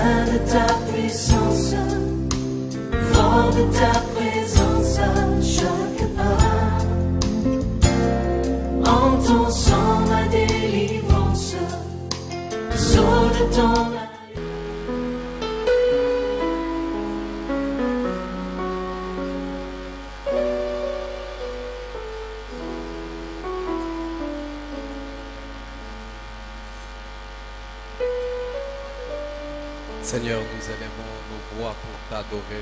besoin de ta puissance, fort de ta présence à chaque pas. En ton sang ma délivrance, sceau de ton Seigneur, nous élevons nos voix pour t'adorer.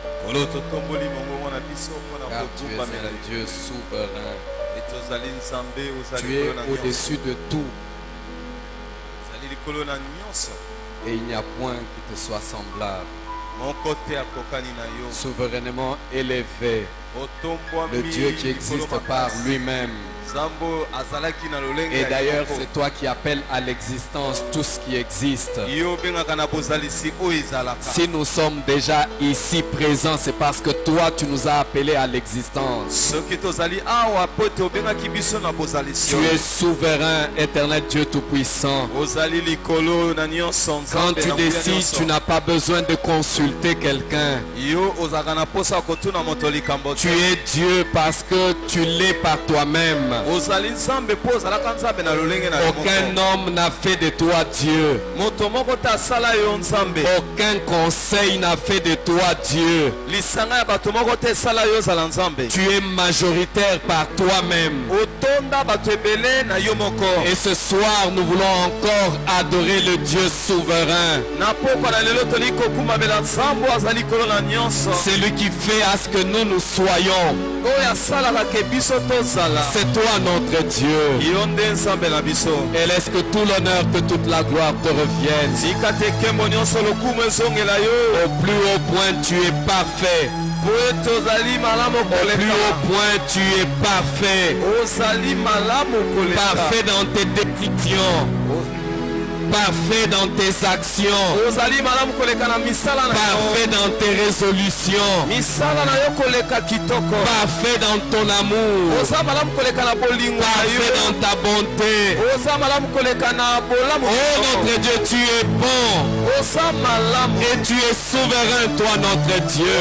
Car tu es un Dieu souverain. Tu es au-dessus de tout. Et il n'y a point qui te soit semblable. Souverainement élevé, le Dieu qui existe par lui-même. Et d'ailleurs, c'est toi qui appelles à l'existence tout ce qui existe. Si nous sommes déjà ici présents, c'est parce que toi, tu nous as appelés à l'existence. Tu es souverain, éternel Dieu Tout-Puissant. Quand tu décides, tu n'as pas besoin de consulter quelqu'un. Tu es Dieu parce que tu l'es par toi-même. Aucun homme n'a fait de toi Dieu. Aucun conseil n'a fait de toi Dieu. Tu es majoritaire par toi-même. Et ce soir, nous voulons encore adorer le Dieu souverain. C'est lui qui fait à ce que nous soyons. C'est toi notre Dieu. Et laisse que tout l'honneur, que toute la gloire te revienne. Au plus haut point, tu es parfait. Au plus haut point, tu es parfait. Parfait dans tes décisions. Parfait dans tes actions. Parfait dans tes résolutions. Parfait dans ton amour. Parfait dans ta bonté. Oh notre Dieu, tu es bon. Et tu es souverain, toi notre Dieu.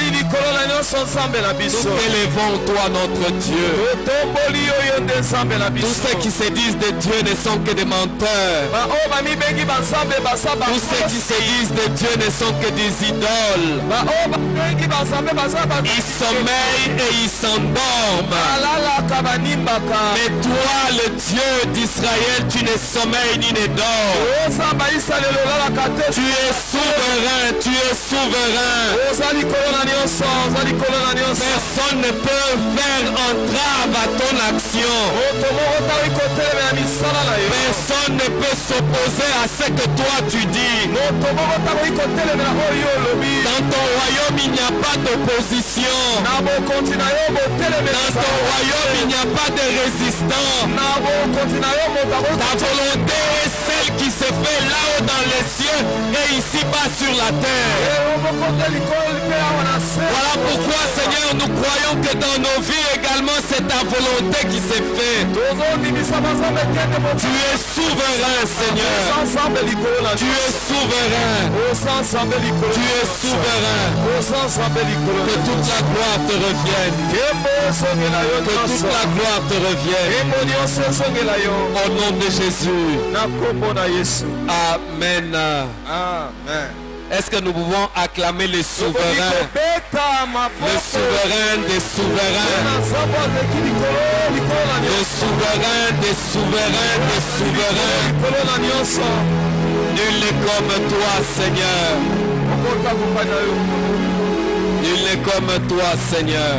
Nous t'élevons, toi notre Dieu. Tous ceux qui se disent de Dieu ne sont que des menteurs. Tous ceux qui se disent de Dieu ne sont que des idoles. Ils sommeillent et ils s'endorment. Mais toi, le Dieu d'Israël, tu ne sommeilles ni ne dors. Tu es souverain, tu es souverain. Personne ne peut faire entrave à ton action. Personne ne peut s'opposer à ce que toi tu dis. Dans ton royaume il n'y a pas d'opposition. Dans ton royaume il n'y a pas de résistance. Ta volonté est celle qui se fait là-haut dans les cieux et ici-bas sur la terre. Voilà pourquoi Seigneur nous croyons que dans nos vies également c'est ta volonté qui s'est faite. Tu es souverain Seigneur. Tu es souverain. Tu es souverain. Que toute la gloire te revienne. Que toute la gloire te revienne. Au nom de Jésus. Amen. Amen. Est-ce que nous pouvons acclamer le souverain? Le souverain des souverains. Le souverain des souverains des souverains. Nul n'est comme toi, Seigneur. Nul n'est comme toi, Seigneur.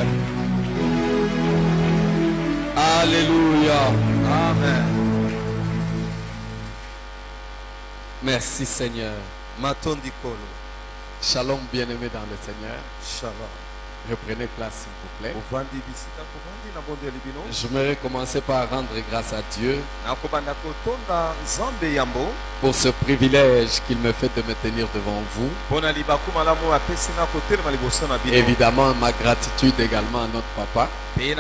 Alléluia. Amen. Merci, Seigneur. Shalom, bien-aimé dans le Seigneur. Shalom. Reprenez place, s'il vous plaît. Ovandi Je voudrais commencer par rendre grâce à Dieu pour ce privilège qu'il me fait de me tenir devant vous. Évidemment, ma gratitude également à notre papa. Il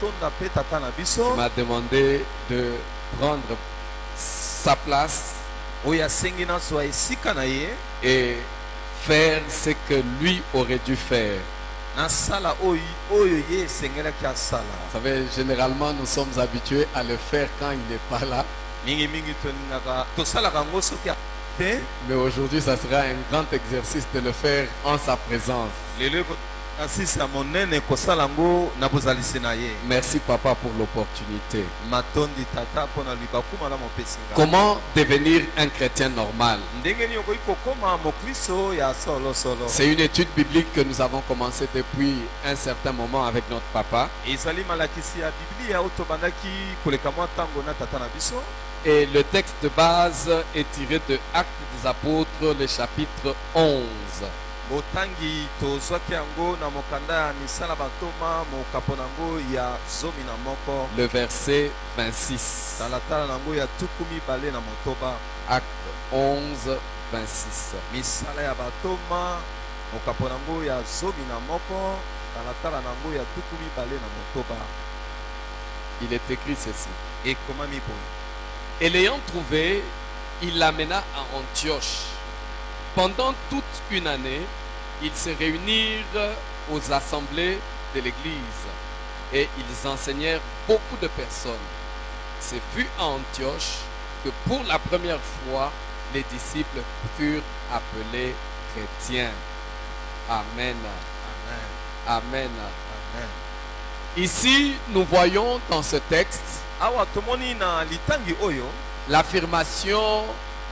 m'a demandé de prendre sa place oyo asengi nazwa esika na ye et faire ce que lui aurait dû faire. nasala oyo ye esengelaki asala. Vous savez, généralement, nous sommes habitués à le faire quand il n'est pas là. mingi tolingaka tosalaka yango soki te. Mais aujourd'hui, ça sera un grand exercice de le faire en sa présence. lelo asisi ya monene kosala yango na bozalisi na ye. Merci, Papa, pour l'opportunité. matondi tata mpona libaku malamu opesi ngai. Comment devenir un chrétien normal? ndenge nini okoki kokoma mokristo ya solosolo. C'est une étude biblique que nous avons commencé depuis un certain moment avec notre papa. ezali malakisi ya biblia oyo tobandaki koleka mwa ntango na tata na biso. Et le texte de base est tiré de Actes des Apôtres, le chapitre 11. botangi tozwaki yango na mokanda ya misala bantoma mokapo nango ya 11. Le verset 26. talatala nango ya 20 na motoba. Acte 11, 26. misala ya bantoma mokapo nango ya 11. talatala nango ya 20 na motoba. Il est écrit ceci. ekomami boye. Et l'ayant trouvé, il l'amena à Antioche. Pendant toute une année, ils se réunirent aux assemblées de l'Église et ils enseignèrent beaucoup de personnes. Ce fut à Antioche que pour la première fois, les disciples furent appelés chrétiens. Amen. Amen. Amen. Amen. Ici, nous voyons dans ce texte awa tomoni na litangi oyo l'affirmation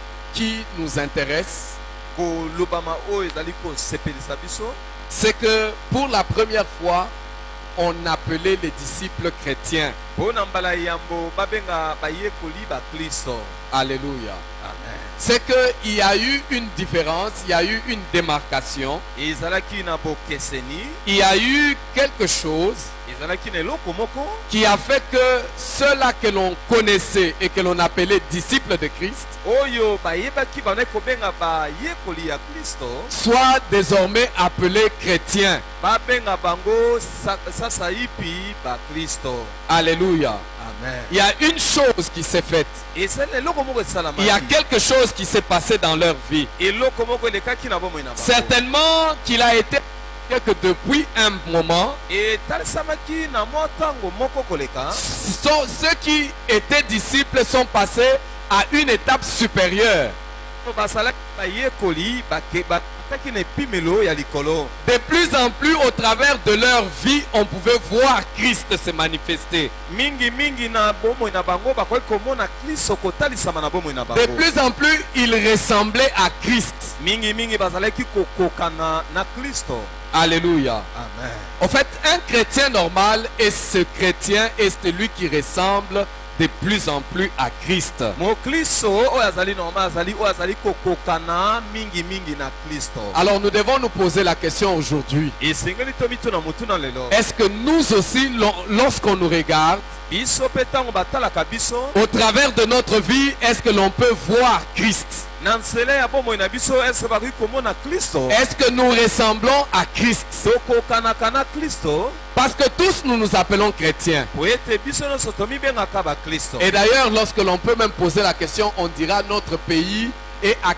qui nous intéresse, kolobama oyo ezali kosepelisa biso. c'est que pour la première fois, on appelait les disciples chrétiens. mpona mbala yambo babenga bayekoli bakristo. Alléluia. Amen. C'est qu'il y a eu une différence, il y a eu une démarcation, ezalaki na bokeseni, il y a eu quelque chose ezalaki na eloko moko qui a fait que ceux-là que l'on connaissait et que l'on appelait disciples de Christ oyo bayebaki bandaki kobenga bayekoli ya kristo soient désormais appelés chrétiens. babenga bango sasa ipi bakristo. Alléluia. Amen. Il y a une chose qui s'est faite. ezali eloko moko Il y a esalamaki. quelque chose qui s'est passé dans leur vie. eloko moko elekaki na bomoi na bango. Certainement qu'il a été que depuis un moment, etalisamaki na mwa ntango moko koleka ceux qui étaient disciples sont passés à une étape supérieure. basalaki bayekoli bataki na epimelo ya likolo. De plus en plus, au travers de leur vie, on pouvait voir Christ se manifester. mingi na bomoi na bango bakoki komona kristo kotalisama na bomoi na bango. De plus en plus, ils ressemblaient à Christ. mingi bazalaki kokokana na kristo. Alléluia. Amen. En fait, un chrétien normal est ce chrétien est celui qui ressemble de plus en plus à Christ. mokristo oyo azali normal azali oyo azali kokokana mingi na kristo. Alors nous devons nous poser la question aujourd'hui. esengeli tomituna motuna lelo. Est-ce que nous aussi, lorsqu'on nous regarde, biso mpe ntango batalaka biso au travers de notre vie, est-ce que l'on peut voir Christ? na nzela ya bomoi na biso ese bakoki komona kristo. Est-ce que nous ressemblons à Christ? tokokanaka na kristo Parce que tous nous nous appelons chrétiens. po ete biso nyonso tomibengaka bakristo. Et d'ailleurs, lorsque l'on peut même poser la question, on dira notre pays est à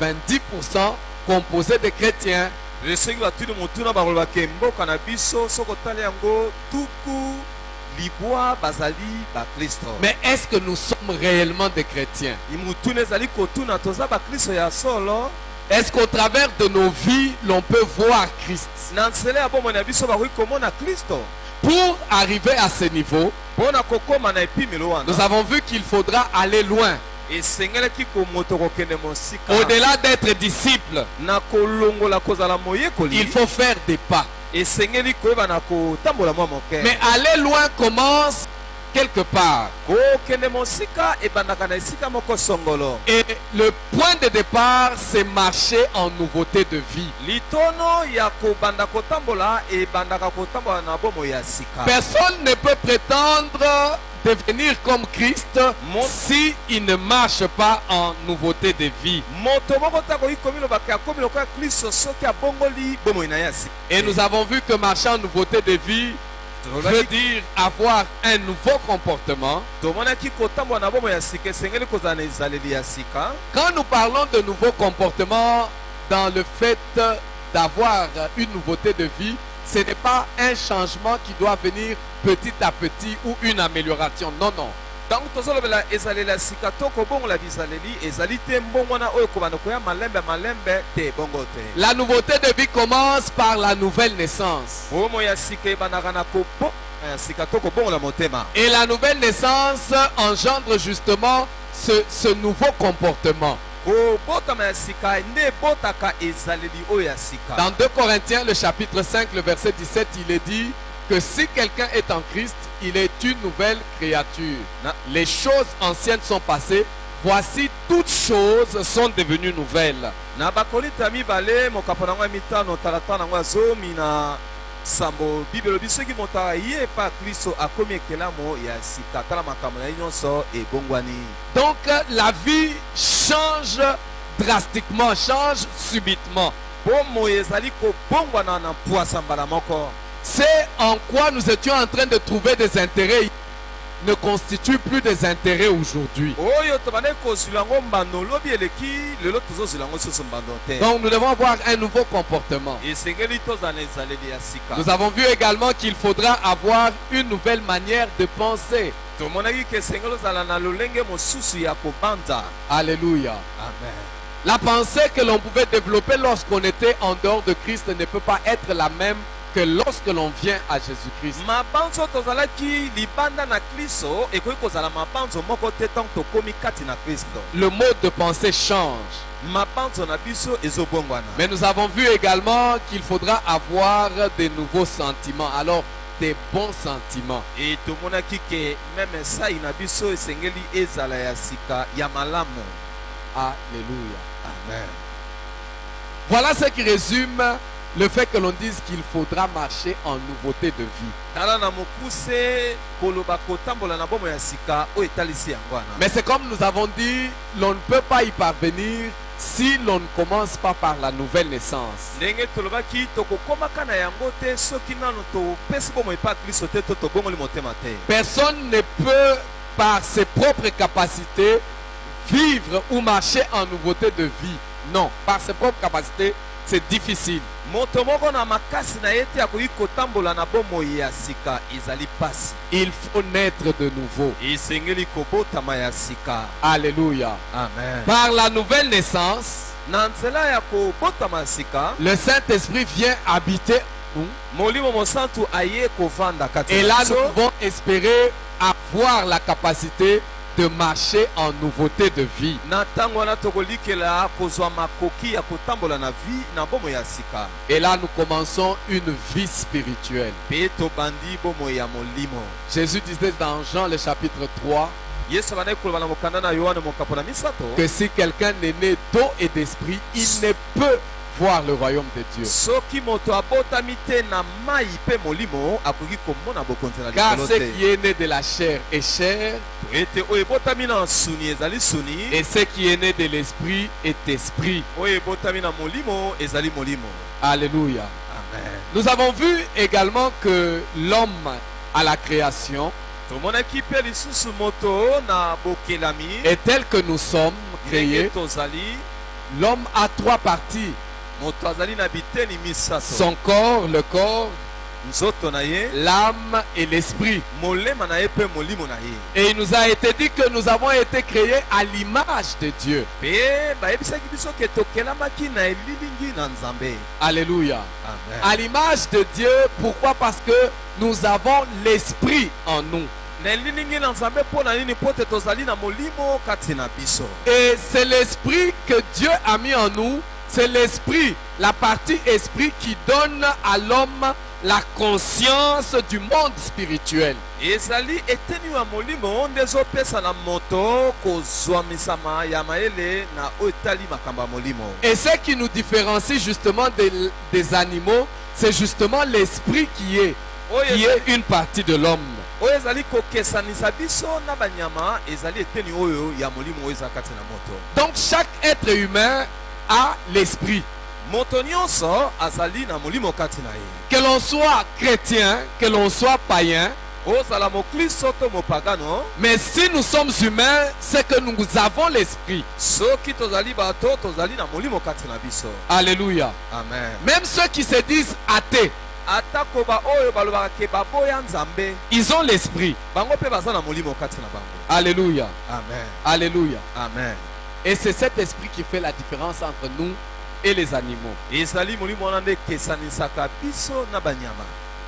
90% composé de chrétiens. soki batuni motuna bakolobaka mboka na biso soki otali yango tuku libwa bazali bakristo. Mais est-ce que nous sommes réellement des chrétiens? motuna ezali kotuna toza bakristo ya solo. Est-ce qu'au travers de nos vies, l'on peut voir Christ? na nzela ya bomoi na biso bakoki komona kristo. Pour arriver à ce niveau, mpona kokóma na epimelo wana nous avons vu qu'il faudra aller loin. esengelaki moto kokende mosika. Au-delà d'être disciple, na kolongola kozala moyekoli. il faut faire des pas. esengeli koyeba na kotambola mwa moke. Mais aller loin commence quelque part. kokende mosika ebandaka na esika moko songolo. Et le point de départ, c'est marcher en nouveauté de vie. litono ya kobanda kotambola ebandaka kotambola na bomoi ya sika. Personne ne peut prétendre devenir comme Christ si il ne marche pas en nouveauté de vie. moto moko takoki komilobaka akomi lokola kristo soki abongoli bomoi na ye ya sika. Et nous avons vu que marcher en nouveauté de vie, veut dire avoir un nouveau comportement. tomonaki kotambola na bomoi ya sika esengeli kozala na ezaleli ya sika. Quand nous parlons de nouveau comportement dans le fait d'avoir une nouveauté de vie, ce n'est pas un changement qui doit venir petit à petit ou une amélioration. Non, non. ntango tozolobela ezaleli ya sika to kobongola bizaleli ezali te mbongwana oyo kobanda koya malembe malembe te bongo te. La nouveauté de vie commence par la nouvelle naissance. bomoi ya sika ebandaka na ya sika to kobongola motema. Et la nouvelle naissance engendre justement ce nouveau comportement. kobotama ya sika nde ebotaka ezaleli oyo ya sika. Dans 2 Corinthiens, le chapitre 5, le verset 17, il est dit que si quelqu'un est en Christ, il est une nouvelle créature. Les choses anciennes sont passées, voici toutes choses sont devenues nouvelles. na bakorinta mibale mokapo nango ya mitano talata nango ya zomi na sambo bibelo bisoki moto aye pa kristo akomi ekelamo ya sika tala makambo na ye nyonso ebongwani. Donc la vie change drastiquement, change subitement. bomoi ezali kobongwana na mpwasa mbala moko. C'est en quoi nous étions en train de trouver des intérêts ne constitue plus des intérêts aujourd'hui. oyo tobandaki kozwila yango mbando lobi eleki lelo tozozwila yango susu mbando te. Donc nous devons avoir un nouveau comportement. esengeli tozala na ezaleli ya sika. Nous avons vu également qu'il faudra avoir une nouvelle manière de penser. tomonaki ke esengeli ozala na lolenge mosusu ya kobanda. Alléluia. amen. La pensée que l'on pouvait développer lorsqu'on était en dehors de Christ ne peut pas être la même que lorsque l'on vient à Jésus-Christ. mabanzo tozalaki libanda na kristo ekoki kozala mabanzo moko te ntango tokomi kati na kristo. Le mode de pensée change. mabanzo na biso ezobongwana. Mais nous avons vu également qu'il faudra avoir de nouveaux sentiments. Alors, des bons sentiments. e tomonaki ke meme sai na biso esengeli ezala ya sika ya malamu. Alléluia. amen. Voilà ce qui résume le fait que l'on dise qu'il faudra marcher en nouveauté de vie. tala na mokuse koloba kotambola na bomo ya sika oyo etalisi yango wana. Mais c'est comme nous avons dit, l'on ne peut pas y parvenir si l'on ne commence pas par la nouvelle naissance. ndenge tolobaki tokokomaka na yango te soki nano topesi bomo epa kristo te to tobongoli motema te. Personne ne peut, par ses propres capacités, vivre ou marcher en nouveauté de vie. Non, par ses propres capacités, c'est difficile. moto moko na makasi na ye te akoki kotambola na bomoi ya sika ezali pasi. Il faut naître de nouveau. esengeli kobotama ya sika. Alléluia. amen. Par la nouvelle naissance, na nzela ya kobotama ya sika le Saint-Esprit vient habiter nous. molimo mosantu aye kovanda kati Et na là, nous biso. pouvons espérer avoir la capacité de marcher en nouveauté de vie. na ntango wana tokolikela kozwa makoki ya kotambola na vi na bomoi ya sika. Et là, nous commençons une vie spirituelle. mpe tobandi bomoi ya molimo. Jésus disait dans Jean le chapitre 3 yesu abandaki koloba na mokanda na yohane mokapo na misato que si quelqu'un n'est né d'eau et d'esprit, il ne peut voir le royaume de Dieu. soki moto abotami te na mai mpe molimo akoki komona bokonzi na Car likolo ce te. qui est né de la chair est chair, ete oyo ebotami na suni ezali suni, et ce qui est né de l'esprit est esprit. oyo ebotami na molimo ezali molimo. Alléluia. amen. Nous avons vu également que l'homme à la création tomonaki mpe lisusu moto na bokelami est tel que nous sommes ndenge créés. tozali. L'homme a 3 parties. moto azali na biteni misato: Son corps, le corps, nzoto na ye, l'âme et l'esprit. molema na ye mpe molimo na ye. Et il nous a été dit que nous avons été créés à l'image de Dieu. mpe bayebisaki biso ke tokelamaki na elilingi na nzambe. Alléluia. amen. À l'image de Dieu, pourquoi? Parce que nous avons l'esprit en nous. na elilingi na nzambe mpo na nini? mpo te tozali na molimo kati na biso. Et c'est l'esprit que Dieu a mis en nous. C'est l'esprit, la partie esprit qui donne à l'homme la conscience du monde spirituel. ezali eteni ya molimo nde ezopesa na moto kozwamisama ya mayele na oyo etali makambo ya molimo. Et ce qui nous différencie justement des animaux, c'est justement l'esprit qui est une partie de l'homme. oyo ezali kokesanisa biso na banyama ezali eteni oyo ya molimo oyo eza kati na moto. Donc chaque être humain a l'esprit. moto nyonso azali na molimo kati na ye. Que l'on soit chrétien, que l'on soit païen, ozala mokristo to mopagano, mais si nous sommes humains, c'est que nous avons l'esprit. soki tozali bato tozali na molimo kati na biso. Alléluia. Amen. Même ceux qui se disent athées, atako baoyo balobaka ke baboya nzambe, ils ont l'esprit. bango mpe baza na molimo kati na bango. Alléluia. Amen. Alléluia. Amen. Et c'est cet esprit qui fait la différence entre nous et les animaux. ezali molimo wana nde ekesanisaka biso na banyama.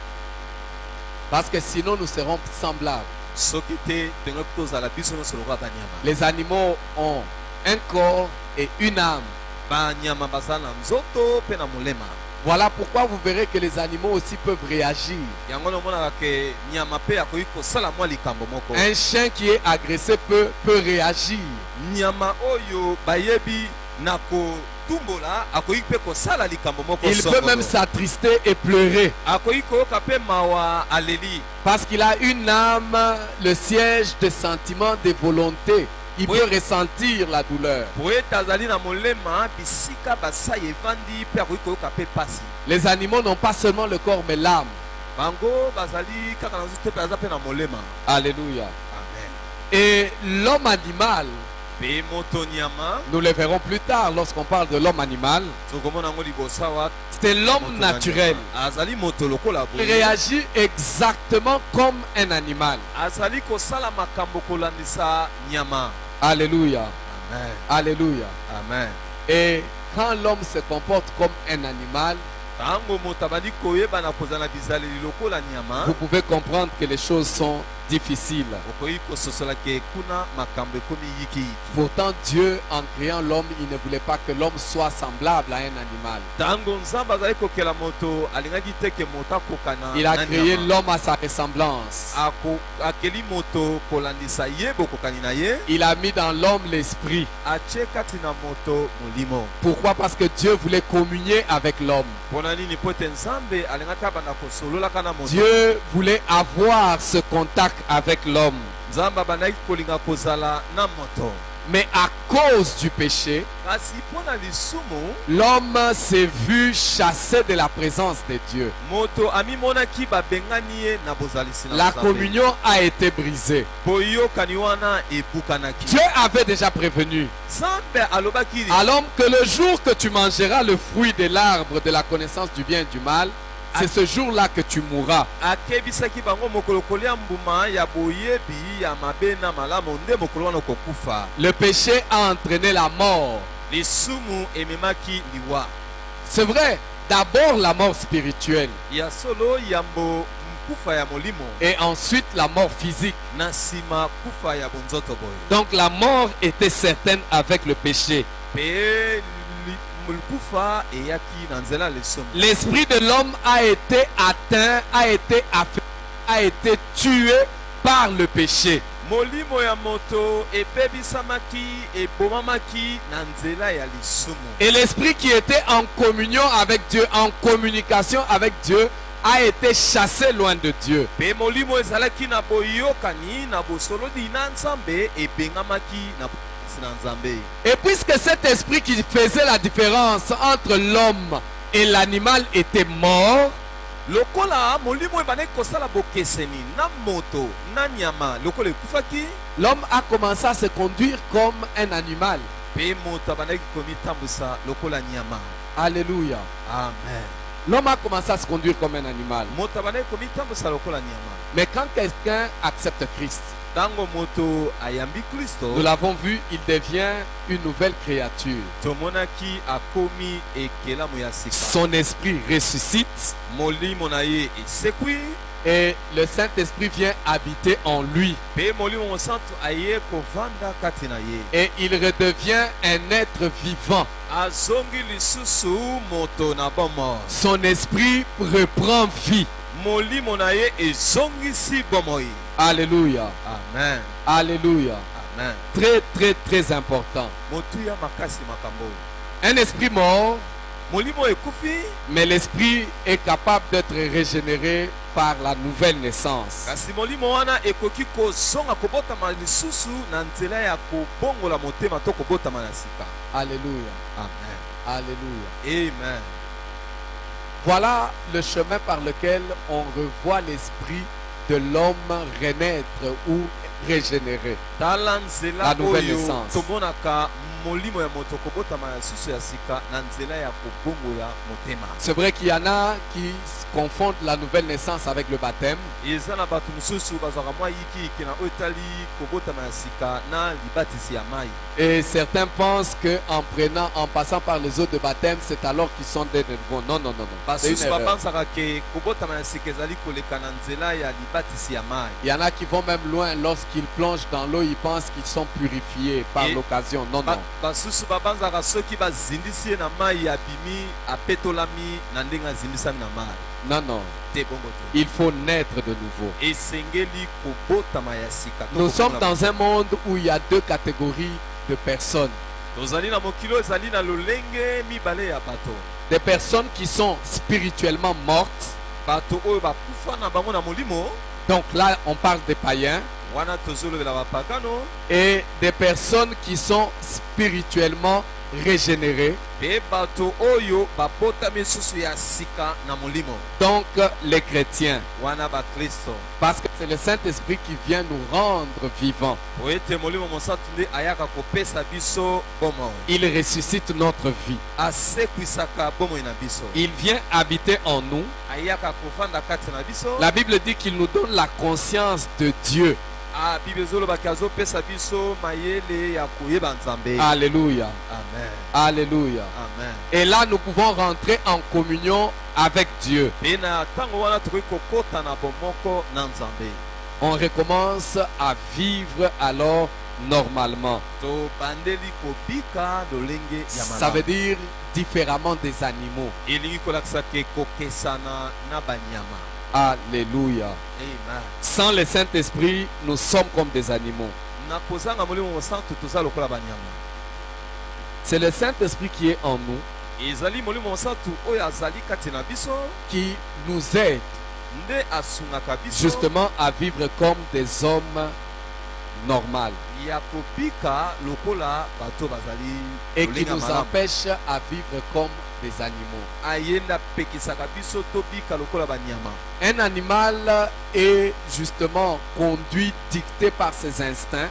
Parce que sinon nous serons semblables. soki te ndenge tozala biso nyonso lokola banyama. Les animaux ont un corps et une âme. banyama baza na nzoto mpe na molema. Voilà pourquoi vous verrez que les animaux aussi peuvent réagir. yango namonaka ke nyama mpe akoki kosala mwa likambo moko. Un chien qui est agressé peut réagir. nyama oyo bayebi na kotumbola akoki mpe kosala likambo moko Il peut même s'attrister et pleurer. akoki koyoka mpe mawa aleli. Parce qu'il a une âme, le siège des sentiments, des volontés. Il Oui. peut ressentir la douleur. po ete azali na molema bisika basai evandi mpe akoki koyoka mpe pasi. Les animaux n'ont pas seulement le corps mais l'âme. bango bazali kaka na nzoto mpe aza mpe na molema. Alléluia. Amen. Et l'homme animal, mpe moto nyama nous le verrons plus tard lorsqu'on parle de l'homme animal, tokomona yango liboso awa. c'est l'homme moto na naturel. nyama. azali moto lokola Il boye. réagit exactement comme un animal. azali kosala makambo kolandisa nyama. Alléluia. Amen. Alléluia. Amen. Et quand l'homme se comporte comme un animal, ntango moto abandi koyebana kozala na bizaleli lokola nyama, vous pouvez comprendre que les choses sont difficiles. okoki kososola ke kuna makambo ekomi yiki. Pourtant, Dieu, en créant l'homme, il ne voulait pas que l'homme soit semblable à un animal. ntango nzambe azali kokela moto alingaki te ke moto akokana Il a na créé nyama. l'homme à sa ressemblance. akeli moto kolandisa ye bokokani na ye. Il a mis dans l'homme l'esprit. atie kati na moto molimo. Pourquoi? Parce que Dieu voulait communier avec l'homme. mpona nini po ete nzambe alingaki abanda kosololaka na moto. Dieu voulait avoir ce contact avec l'homme. nzambe abandaki kolinga kozala na moto. Mais à cause du péché, kasi mpona lisumu l'homme s'est vu chassé de la présence de Dieu. moto amimonaki babengani ye na bozalisi na La Nzambe. communion a été brisée. boyokani wana ebukanaki. Dieu avait déjà prévenu nzambe alobaki à l'homme que le jour que tu mangeras le fruit de l'arbre de la connaissance du bien et du mal, c'est ce jour-là que tu mourras. akebisaki bango mokolo kolia mbuma ya boyebi ya mabe na malamu nde mokolo wana okokufa. Le péché a entraîné la mort. lisumu ememaki liwa. C'est vrai, d'abord la mort spirituelle ya solo yambo kufa ya molimo et ensuite la mort physique. na nsima kufa ya bonzoto boye. Donc la mort était certaine avec le péché. mpe kufa eyaki na nzela ya lisumu. L'esprit de l'homme a été atteint, a été affecté, a été tué par le péché. molimo ya moto ebebisamaki ebomamaki na nzela ya lisumu. Et l'esprit qui était en communion avec Dieu, en communication avec Dieu, a été chassé loin de Dieu. mpe molimo ezalaki na boyokani na bosololi na nzambe ebengamaki na bosi na nzambe. Et puisque cet esprit qui faisait la différence entre l'homme et l'animal était mort, lokola molimo ebandaki kosala bokeseni na moto na nyama lokola ekufaki, l'homme a commencé à se conduire comme un animal. mpe moto abandaki komitambwisa lokola nyama. Alléluia. Amen. L'homme a commencé à se conduire comme un animal. moto abandaki komitambwisa lokola nyama. Mais quand quelqu'un accepte Christ, ntango moto ayambi kristo, nous l'avons vu, il devient une nouvelle créature. tomonaki akomi ekelamu ya sika. Son esprit ressuscite molimo na ye esekwi, et le Saint-Esprit vient habiter en lui. mpe molimo mosantu aye kovanda kati na ye. Et il redevient un être vivant. azongi lisusu moto na bomoi. Son esprit reprend vie. molimo na ye ezongisi bomoi. Alléluia. Amen. Alléluia. Amen. Très, très, très important. motuya makasi makambo. Un esprit mort molimo ekufi mais l'esprit est capable d'être régénéré par la nouvelle naissance. kasi molimo wana ekoki kozonga kobotama lisusu na nzela ya kobongola motema to kobotama na sika. Alléluia. Amen. Alléluia. Amen. Voilà le chemin par lequel on revoit l'esprit de l'homme renaître ou régénéré. Tala nzela La nouvelle oyo naissance. tomonaka molimo ya moto kobotama lisusu ya sika na nzela ya kobongola motema. C'est vrai qu'il y en a qui confondent la nouvelle naissance avec le baptême. eza na bato mosusu bazwaka mwa yikiyiki na oyo etali kobotama ya sika na libatisi ya mai. Et certains pensent en passant par les eaux de baptême, c'est alors qu'ils sont des nouveaux. Non, non, non, non. C'est une basusu erreur. babanzaka ke kobotama ya sika ezali koleka na nzela ya libatisi ya mai. Il y en a qui vont même loin lorsqu'ils plongent dans l'eau, ils pensent qu'ils sont purifiés par Et- l'occasion. Non, non. basusu babanzaka soki bazindisi ye na mai abimi apetolami na ndenge azindisami na mai Non, non. te bongo te. Il faut naître de nouveau. esengeli kobotama ya sika to Nous kobongola sommes dans un monde où il y a deux catégories de personnes. tozali na mokili oyo ezali na lolenge mibale ya bato. Des personnes qui sont spirituellement mortes. bato oyo bakufa na bango na molimo Donc là, on parle des païens. wana tozolobela bapagano Et des personnes qui sont spirituellement régénérées. mpe bato oyo babotami susu ya sika na molimo Donc les chrétiens. wana bakristo Parce que c'est le Saint-Esprit qui vient nous rendre vivants. po ete molimo mosantu nde ayaka kopesa biso bomoi Il ressuscite notre vie. asekwisaka bomoi na biso Il vient habiter en nous. ayaka kofanda kati na biso. La Bible dit qu'il nous donne la conscience de Dieu. bible ezolobaki azopesa biso mayele ya koyeba nzambe. Alléluia. Amen. Alléluia. Amen. Et là, nous pouvons rentrer en communion avec Dieu. mpe na ntango wana tokoki kokota na bomoko na nzambe. On recommence à vivre alors normalement. tobandeli kobika lolenge ya Ça veut malamu. dire différemment des animaux. elingi kolakisa ke kokesana na banyama. Alléluia. Amen. Sans le Saint-Esprit, nous sommes comme des animaux. na kozanga molimo mosantu toza lokola banyama. C'est le Saint-Esprit qui est en nous, ezali molimo mosantu oyo azali kati na biso qui nous aide nde asungaka biso justement à vivre comme des hommes normaux ya kobika lokola bato bazali et qui lolenge ya nous malamu. empêche à vivre comme des animaux. ayenda apekisaka biso tobika lokola banyama. Un animal est justement conduit, dicté par ses instincts,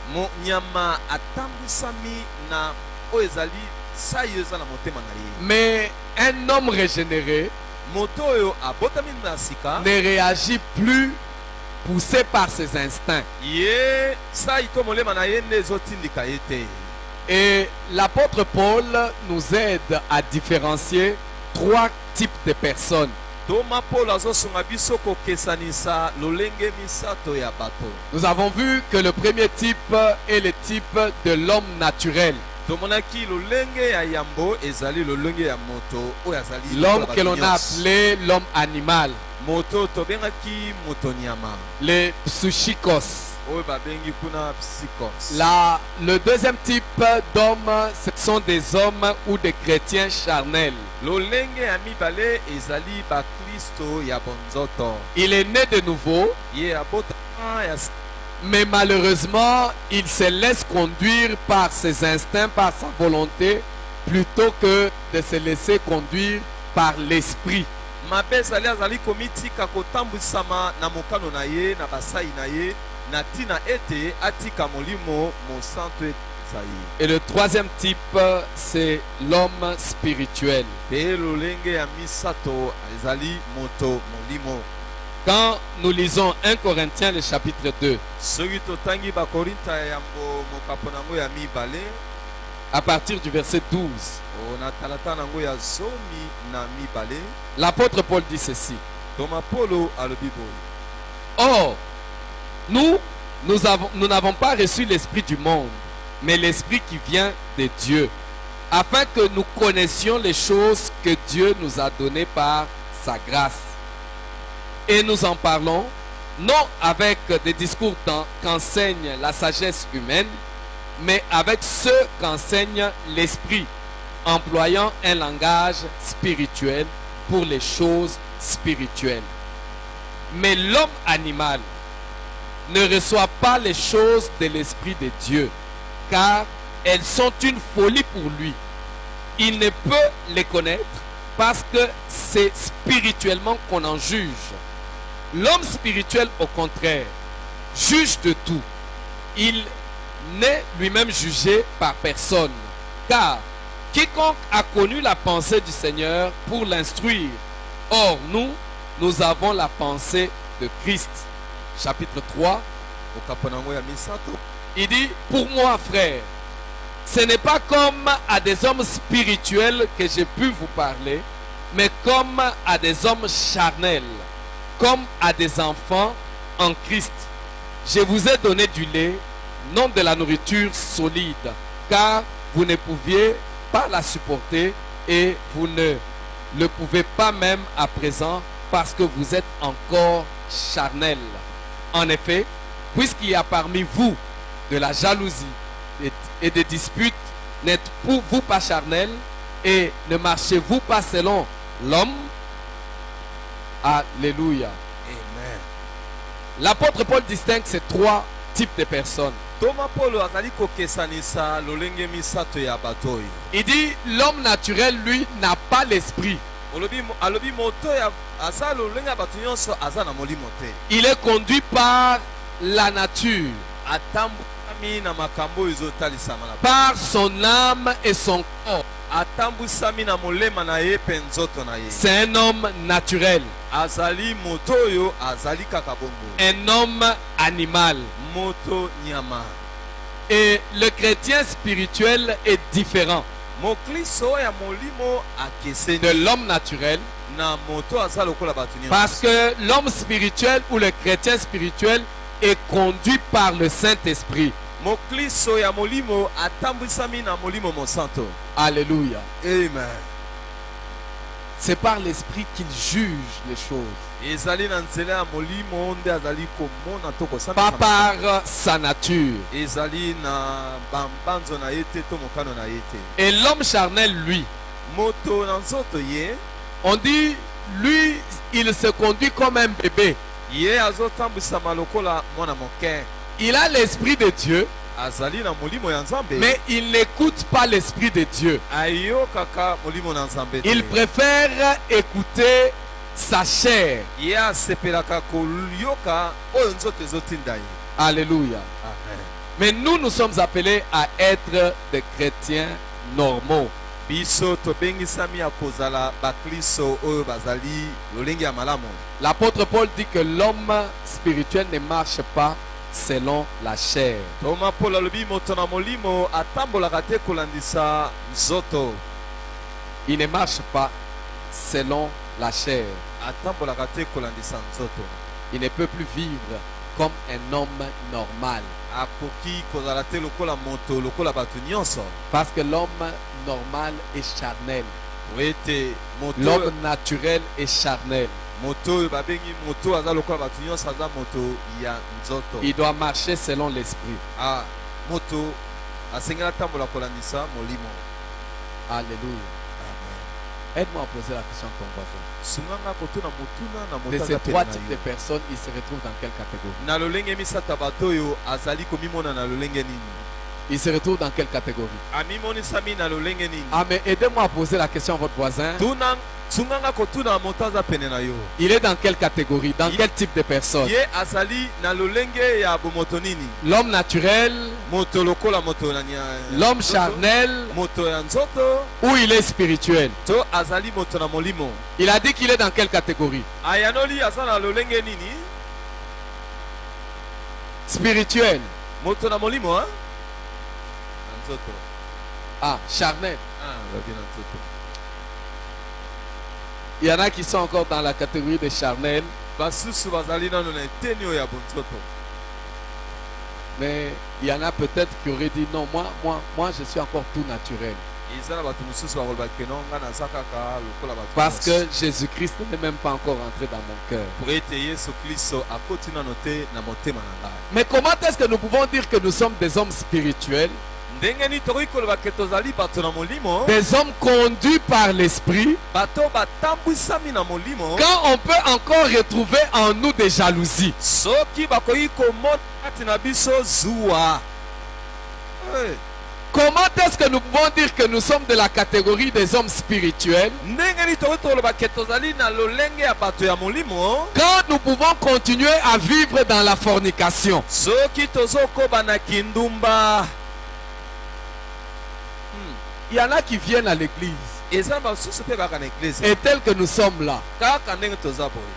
nyama atambwisami na oyo ezali sai oyo eza na motema na ye. mais un homme régénéré moto oyo abotami na sika ne réagit plus poussé par ses instincts. ye sai to molema na ye nde ezotindika ye te. Et l'apôtre Paul nous aide à différencier trois types de personnes. toma polo azosunga biso kokesanisa lolenge misato ya bato. Nous avons vu que le premier type est le type de l'homme naturel. tomonaki lolenge ya yambo ezali lolenge ya moto oyo azali L'homme lokola que l'on bato a nyonso. appelé l'homme animal, moto tobengaki moto nyama les psychikos. oyo babengi kuna psychos. Le deuxième type d'hommes, ce sont des hommes ou des chrétiens charnels. lolenge ya mibale ezali bakristo ya bonzoto. Il est né de nouveau, ye abotama ya mais malheureusement, il se laisse conduire par ses instincts, par sa volonté, plutôt que de se laisser conduire par l'esprit. mabe ezali azali komitika kotambwisama na mokano na ye na basai na ye na ntina ete atika molimo mosantu eza ye. Et le troisième type, c'est l'homme spirituel. mpe lolenge ya misato ezali moto molimo. Quand nous lisons 1 Corinthiens, le chapitre 2, soki totangi bakorinta ya yambo mokapo nango ya mibale à partir du verset 12, na talata nango ya zomi na mibale l'apôtre Paul dit ceci. toma polo alobi boye. Or, nous n'avons pas reçu l'esprit du monde, mais l'esprit qui vient de Dieu, afin que nous connaissions les choses que Dieu nous a données par sa grâce. Et nous en parlons, non avec des discours qu'enseigne la sagesse humaine, mais avec ceux qu'enseigne l'esprit, employant un langage spirituel pour les choses spirituelles. Mais l'homme animal ne reçoit pas les choses de l'Esprit de Dieu, car elles sont une folie pour lui. Il ne peut les connaître parce que c'est spirituellement qu'on en juge. L'homme spirituel, au contraire, juge de tout. Il n'est lui-même jugé par personne, car quiconque a connu la pensée du Seigneur pour l'instruire. Or, nous avons la pensée de Christ. Chapitre 3, il dit, pour moi, frère, ce n'est pas comme à des hommes spirituels que j'ai pu vous parler, mais comme à des hommes charnels, comme à des enfants en Christ. Je vous ai donné du lait, non de la nourriture solide, car vous ne pouviez pas la supporter et vous ne le pouvez pas même à présent parce que vous êtes encore charnel. En effet, puisqu'il y a parmi vous de la jalousie et des disputes, n'êtes-vous pas charnel et ne marchez-vous pas selon l'homme? Alléluia. Amen. L'apôtre Paul distingue ces trois types de personnes. Thomas Paul azali kokesanisa lolenge misato ya bato oyo. Il dit l'homme naturel, lui, n'a pas l'esprit. Alobi moto ya aza lolenge ya bato nyonso aza na molimo te. Il est conduit par la nature, Atambusami na makambo ezotalisama na par son âme et son corps. atambusami na molema na ye pe nzoto na ye. C'est un homme naturel, Azali moto oyo azali kaka bongo. un homme animal. Moto nyama. Et le chrétien spirituel est différent Mokliso ya molimo akeseni de l'homme naturel, na moto aza lokola bato nyonso. parce que l'homme spirituel ou le chrétien spirituel est conduit par le Saint-Esprit. Mokliso ya molimo atambwisami na molimo mosanto. Alléluia. Amen. C'est par l'Esprit qu'il juge les choses, Ezali na nzela ya molimo nde azali komona to kosambisa pas makambo. par sa nature. Ezali na bambanzo na ye te to mokano na ye te. Et l'homme charnel, lui, Moto na nzoto ye on dit, lui, il se conduit comme un bébé. ye azotambwisama lokola mwana moke. Il a l'Esprit de Dieu, Azali na molimo ya nzambe. mais il n'écoute pas l'Esprit de Dieu. ayokaka molimo na nzambe te. Il préfère écouter sa chair. ye asepelaka koyoka oyo nzoto ezotinda ye. Alléluia. Amen. Mais nous sommes appelés à être des chrétiens normaux. Biso tobengisami ya kozala bakliso oyo bazali lolenge ya malamu. L'apôtre Paul dit que l'homme spirituel ne marche pas selon la chair. Toma Paul alobi moto na molimo atambolaka te kolandisa nzoto. Il ne marche pas selon la chair. Atambolaka te kolandisa nzoto. Il ne peut plus vivre comme un homme normal. Akoki kozala te lokola moto lokola bato nyonso. Parce que l'homme normal est charnel. Ete moto L'homme naturel est charnel. moto oyo babengi moto aza lokola bato nyonso aza moto ya nzoto. Il doit marcher selon l'esprit. Moto asengeli atambola kolandisa molimo. Alléluia. Aide-moi à poser la question à ton voisin. Sunganga kotuna motuna na De moto ces aza trois pene na types de yo. personnes, ils se retrouvent dans quelle catégorie? Na lolenge misata bato oyo azali komimona na lolenge nini? Ils se retrouvent dans quelle catégorie? Amimonisami na lolenge nini? Ah, mais aidez-moi à poser la question à votre voisin. Tuna sunganga kotuna moto aza pene na yo. Il est dans quelle catégorie? Dans quel type de personne? Ye azali na lolenge ya bomoto nini? L'homme naturel, Moto lokola moto na nya. l'homme nzoto, charnel, Moto ya nzoto ou il est spirituel? to azali moto na molimo. Il a dit qu'il est dans quelle catégorie? Ayanoli aza na lolenge nini? Spirituel. Moto na molimo ha? Na nzoto. Ah, charnel. Lobi na nzoto. Il y en a qui sont encore dans la catégorie des charnels, Basusu bazali nano na eteni oyo ya bonzoto. mais il y en a peut-être qui auraient dit non, moi je suis encore tout naturel. Eza na bato mosusu bakoloba ke no nga naza kaka lokola bato Parce nyonso. que Jésus-Christ n'est même pas encore entré dans mon cœur. Pour ete Yesu Kristo akoti nano te na motema na ngai. Mais comment est-ce que nous pouvons dire que nous sommes des hommes spirituels ndenge nini tokoki koloba ke tozali bato na molimo, des hommes conduits par l'esprit, bato batambwisami na molimo, quand on peut encore retrouver en nous des jalousies? soki bakoki komona kati na biso zuwa. Hey. Comment est-ce que nous pouvons dire que nous sommes de la catégorie des hommes spirituels ndenge nini tokoki toloba ke tozali na lolenge ya bato ya molimo, quand nous pouvons continuer à vivre dans la fornication? soki tozokoba na kindumba? Il y en a qui viennent à l'église eza basusu mpe kaka na eglize et tels que nous sommes là. kaka ndenge toza boye.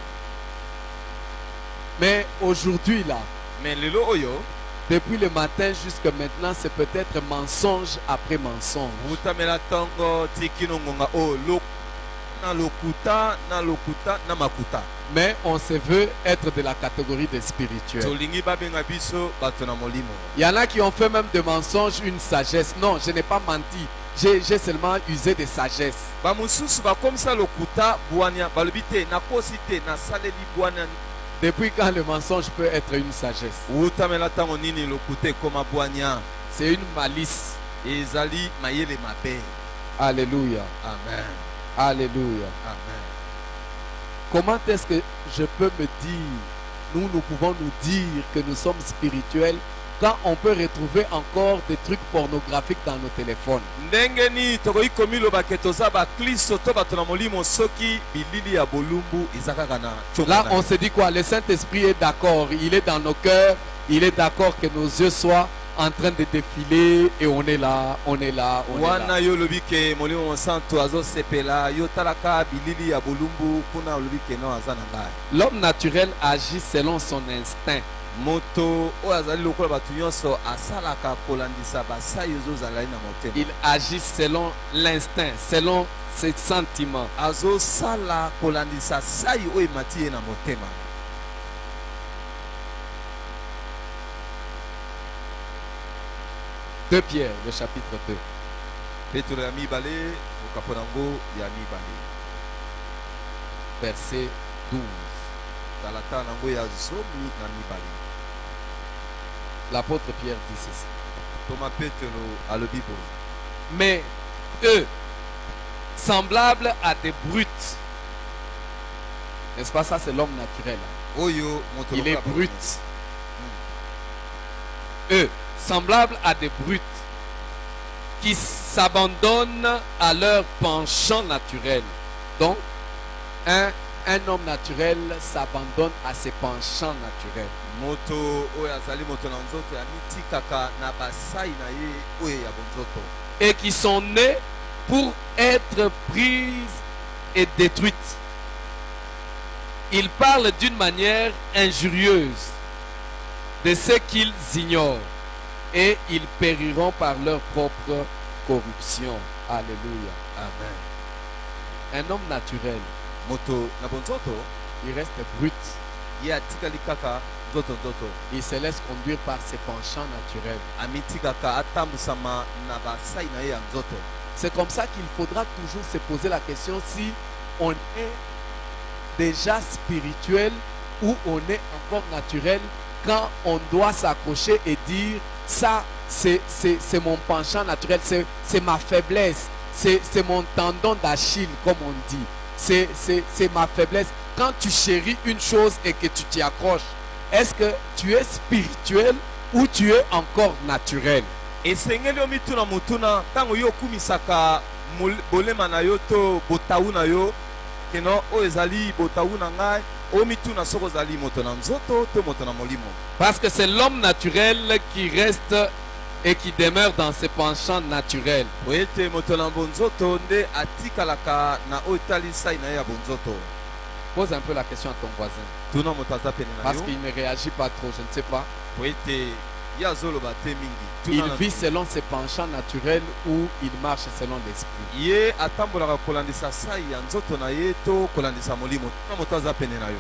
Mais aujourd'hui là, me lelo oyo depuis le matin jusqu'à maintenant, c'est peut-être mensonge après mensonge. utamela ntongo tikino ngonga oyo na lokuta na lokuta na makuta. Mais on se veut être de la catégorie des spirituels. tolingi babenga biso bato na molimo. Il y en a qui ont fait même de mensonges une sagesse. Non, je n'ai pas menti. J'ai seulement usé de sagesse. bamosusu bakomisa lokuta bwania balobi te nakosi te nasaleli bwania. Depuis quand le mensonge peut être une sagesse? utamela ntango nini lokuta ekoma bwania? C'est une malice. ezali mayele mabe. Alléluia. Amen. Alléluia. Amen. Comment est-ce que je peux me dire, nous pouvons nous dire que nous sommes spirituels quand on peut retrouver encore des trucs pornographiques dans nos téléphones? ndenge nini tokoki komiloba ke toza baklisto to bato na molimo soki bilili ya bolumbu eza kaka na tshongo Là, na on yo. se dit quoi? Le Saint-Esprit est d'accord. Il est dans nos cœurs. Il est d'accord que nos yeux soient en train de défiler et on est là, on est là, on est là. wana yo olobi ke molimo mosantu azosepela yo talaka bilili ya bolumbu kuna olobi ke no aza na ngai. L'homme naturel agit selon son instinct. moto oyo azali lokola bato nyonso asalaka kolandisa basai ezozalali na motema. Il agit selon l'instinct, selon ses sentiments. azosala kolandisa sai oyo emati ye na motema. 2 Pierre, le chapitre 2. petelo ya mibale mokapo nango ya mibale Verset 12. talata nango ya zomi na mibale. L'apôtre Pierre dit ceci. toma petelo alobi boye. Mais eux, semblables à des brutes. N'est-ce pas ça, c'est l'homme naturel. oyo moto Il est lokola brut. bato. Eux, semblables à des brutes, qui s'abandonnent à leur penchant naturel. Donc, un homme naturel s'abandonne à ses penchants naturels. moto oyo azali moto na nzoto ya mitikaka na basai na ye oyo ya bonzoto. Et qui sont nés pour être prises et détruites. Ils parlent d'une manière injurieuse de ce qu'ils ignorent et ils périront par leur propre corruption. Alléluia. Amen. Un homme naturel, moto na bonzoto il reste brut. ye atikali kaka nzoto. Il se laisse conduire par ses penchants naturels. amitikaka atambusama na basai na ye ya nzoto. C'est comme ça qu'il faudra toujours se poser la question si on est déjà spirituel ou on est encore naturel, quand on doit s'accrocher et dire ça c'est mon penchant naturel, c'est ma faiblesse, c'est mon tendon d'Achille comme on dit, c'est ma faiblesse. Quand tu chéris une chose et que tu t'y accroches, est-ce que tu es spirituel ou tu es encore naturel? esengeli yo mituna mutuna ntango yo okumisaka bolema na yo to botawu na yo keno oyo ezali botawu na ngai oyo mituna soki ozali moto na nzoto to moto na molimo. Parce que c'est l'homme naturel qui reste et qui demeure dans ses penchants naturels. po ete moto na bonzoto nde atikalaka na oyo etali sai na ye ya bonzoto. Pose un peu la question à ton voisin. tuna moto aza pene na Parce yo qu'il ne réagit pas trop, je ne sais pas. po ete ye azoloba te mingi. Il Tuna na- vit selon ses penchants naturels ou il marche selon l'esprit. ye atambolaka kolandisa sai ya nzoto na ye to kolandisa molimo. tuna moto aza pene na yo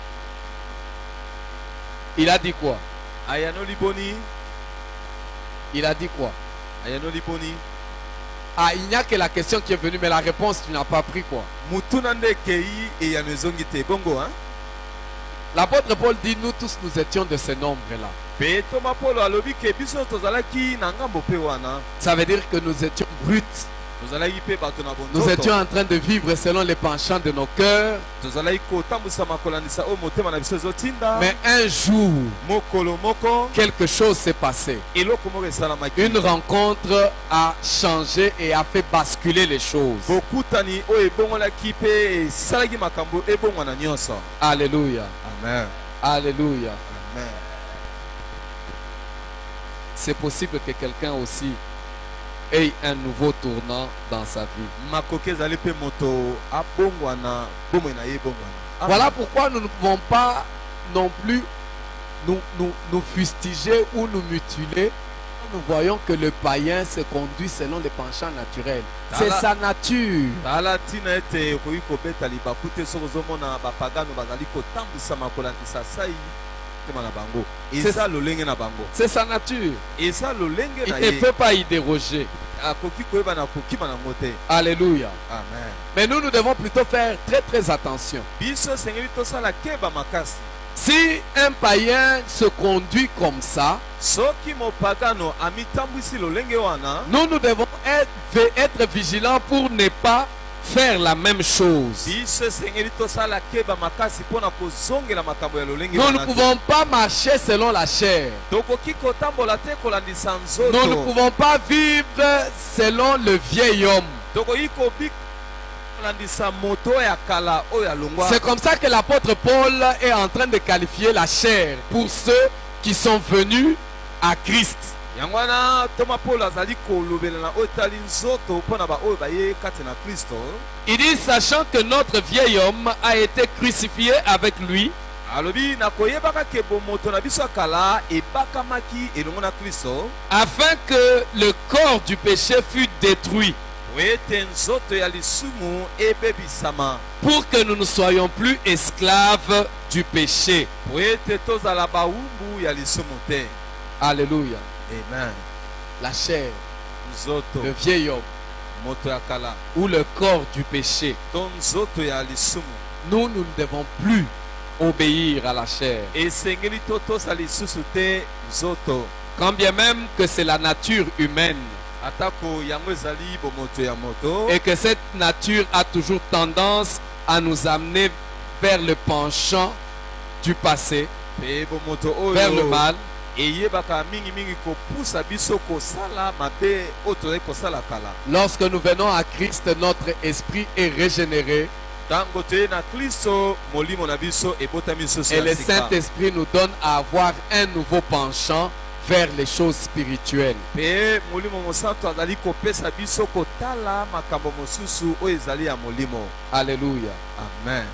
Il a dit quoi? ayanoli boni Il a dit quoi? ayanoli boni Ah, il n'y a que la question qui est venue, mais la réponse, tu n'as pas pris quoi? mutuna nde ekei eyano ezongi te bongo hein? L'apôtre Paul dit, nous tous, nous étions de ce nombre-là. Pe Thomas Paul alobi ke biso tozalaki na ngambo pe wana. Ça veut dire que nous étions bruts. Tozalaki pe bato na bonzoto. Nous étions en train de vivre selon les penchants de nos cœurs. Tozalaki kotambusa makolandisa o motema na biso ezotinda. Mais un jour, Mokolo moko quelque chose s'est passé. eloko moko esalamaki. Une rencontre a changé et a fait basculer les choses. Bokutani oyo ebongolaki pe esalaki makambo ebongwana nyonso. Alléluia. Amen. Alléluia. Amen. C'est possible que quelqu'un aussi ait un nouveau tournant dans sa vie. Makoki ezali pe moto abongwana bomoi na ye ebongwana. Amen. Voilà pourquoi nous ne pouvons pas non plus nous fustiger ou nous mutiler. Nous voyons que le païen se conduit selon les penchants naturels. C'est sa nature. tala ntina ete okoki kobeta libaku te soki ozomona bapagano bazali kotambwisa makolandisa sai tema na bango eza lolenge na bango C'est sa nature. eza lolenge na Il ne ye peut pas y déroger. akoki koyeba na kokima nango te. Alléluia. Amen. Mais nous devons plutôt faire très très attention. biso esengeli tosala keba makasi. Si un païen se conduit comme ça, soki mopagano amitambwisi lolenge wana nous devons être vigilants pour ne pas faire la même chose. biso esengeli tosala keba makasi mpona kozongela makambo ya lolenge Nous ne wana te. pouvons pas marcher selon la chair. tokoki kotambola te kolandisa Nous ne nzoto. pouvons pas vivre selon le vieil homme. tokoki kolandisa moto ya kala oyo alongwa. C'est comme ça que l'apôtre Paul est en train de qualifier la chair pour ceux qui sont venus à Christ. yango wana Thomas Paul azali kolobela na oyo etali nzoto mpona baoyo baye kati na Kristo. Il dit, sachant que notre vieil homme a été crucifié avec lui, alobi nakoyebaka ke bomoto na biso ya kala ebakamaki elongo na Kristo afin que le corps du péché fût détruit, po ete nzoto ya lisumu ebebisama, pour que nous ne soyons plus esclaves du péché. po ete tozala bawumbu ya lisumu te. Alléluia. Amen. La chair, nzoto le vieil homme moto ya kala ou le corps du péché, to nzoto ya lisumu nous ne devons plus obéir à la chair. esengeli to tosala lisusu te nzoto, Quand bien même que c'est la nature humaine atako yango ezali bomoto ya moto et que cette nature a toujours tendance à nous amener vers le penchant du passé, pe bomoto vers le oyo mal. eyebaka mingimingi kopusa biso kosala mabe oyo tozali kosala kala. Lorsque nous venons à Christ, notre esprit est régénéré Ntango toye na Kristo molimo na biso ebotami lisusu et na le sika. Saint-Esprit nous donne à avoir un nouveau penchant vers les choses spirituelles. Pe molimo mosantu azali kopesa biso kotala makambo mosusu oyo ezali ya molimo. Alléluia. Amen.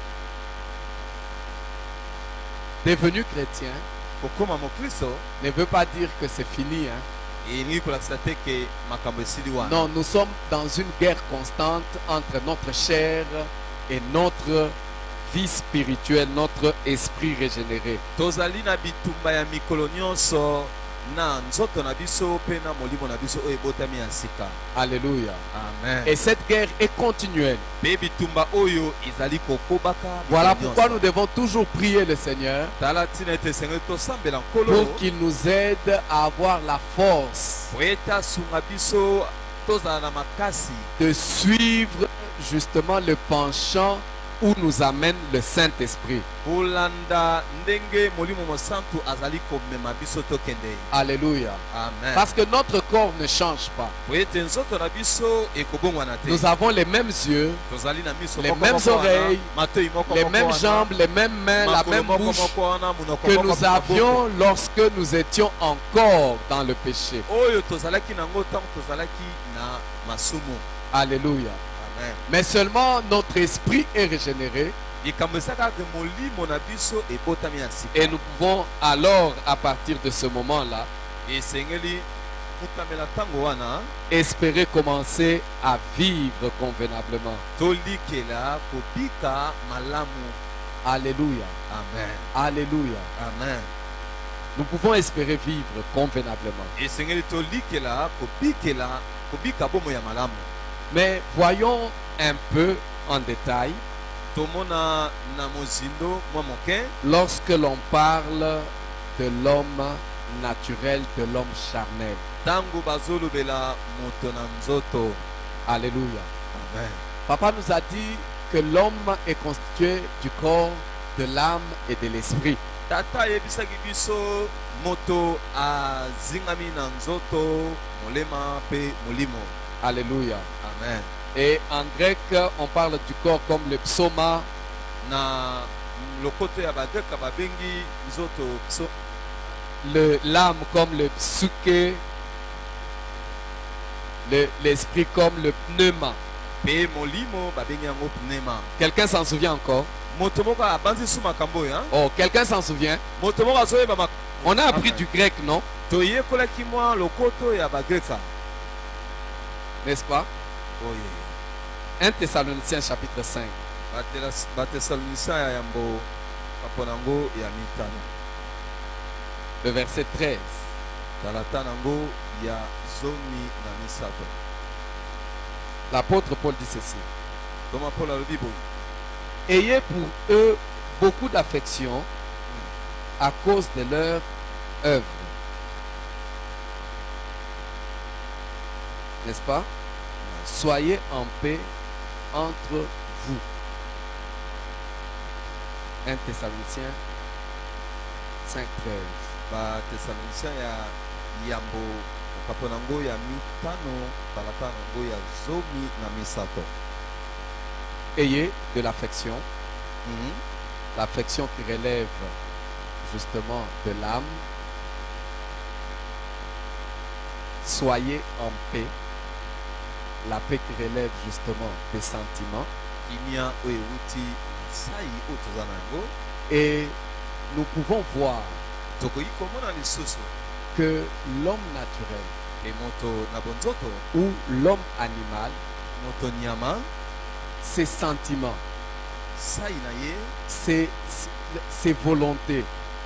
Devenu chrétien kokoma mokristo ne veut pas dire que c'est fini. Hein? elingi kolakisa te ke makambo esili wana. Non, nous sommes dans une guerre constante entre notre chair et notre vie spirituelle, notre esprit régénéré. tozali na bitumba ya mikolo nyonso na nzoto na biso pe na molimo na biso oyo ebotami ya sika. Alléluia. Amen. Et cette guerre est continuelle. Pe bitumba oyo ezali kokobaka. Voilà mikolo pourquoi nyonso. nous devons toujours prier le Seigneur tala ntina ete esengeli tosambela nkolo pour qu'il nous aide à avoir la force po ete asunga biso tozala na makasi de suivre justement le penchant où nous amène le Saint-Esprit. kolanda ndenge molimo mosantu azali komema biso tokende. Alléluia. Amen. Parce que notre corps ne change pas. po ete nzoto na biso ekobongwana te. Nous avons les mêmes yeux, tozali na miso les moko mêmes moko wana, oreilles, matoi moko les moko mêmes wana, jambes, les mêmes mains, la makolo même moko bouche moko wana, monoko que moko nous moko na avions boko. lorsque nous étions encore dans le péché. oyo tozalaki nango ntango tozalaki na masumu. Alléluia. Amen. Mais seulement notre esprit est régénéré likambo esaka ke molimo na biso ebotami ya sika. et nous pouvons alors, à partir de ce moment-là, esengeli kutamela ntango wana espérer commencer à vivre convenablement. tolikela kobika malamu. Alléluia. Amen. Alléluia. Amen. Nous pouvons espérer vivre convenablement. esengeli tolikela kobika bomo ya malamu. Mais voyons un peu en détail tomona na mozindo mwa moke lorsque l'on parle de l'homme naturel, de l'homme charnel. ntango bazolobela moto na nzoto. Alléluia. Amen. Papa nous a dit que l'homme est constitué du corps, de l'âme et de l'esprit. Tata yebisaki biso moto azingami na nzoto, molema pe molimo. Alléluia. Amen. Et en grec, on parle du corps comme le psoma, Na lokoto ya bagreka babengi nzoto pso, l'âme comme le psyché, l'esprit comme le pneuma. pe molimo babengi yango pnema. Quelqu'un s'en souvient encore? Moto moko abanzi su makambo oyo, hein? Oh, quelqu'un s'en souvient? Moto moko azoyeba makambo. On a appris Amen. du grec, non? Toyekolaki mwa lokoto ya bagreka. N'est-ce pas? Oye. 1 Thessaloniciens chapitre 5. Bathessaloniciens ya yambo kapona yango ya mitano. Le verset 13. Talata nango ya zomi na misato. L'apôtre Paul dit ceci. Toma Paul alobi boye. Ayez pour eux beaucoup d'affection à cause de leur œuvre. N'est-ce pas? Soyez en paix entre vous. 1 Thessaloniciens 5, 13. Bathessaloniciens ya yambo kapona yango ya mitano. Talata nango ya zomi na misato. Ayez de l'affection, Mhm. l'affection qui relève justement de l'âme. Soyez en paix, la paix qui relève justement des sentiments. Kimia oyo euti na sai oyo toza na yango. Et nous pouvons voir Tokoki komona lisusu que l'homme naturel e moto na bonzoto, ou l'homme animal, moto nyama, ses sentiments, sai na ye, ses volontés,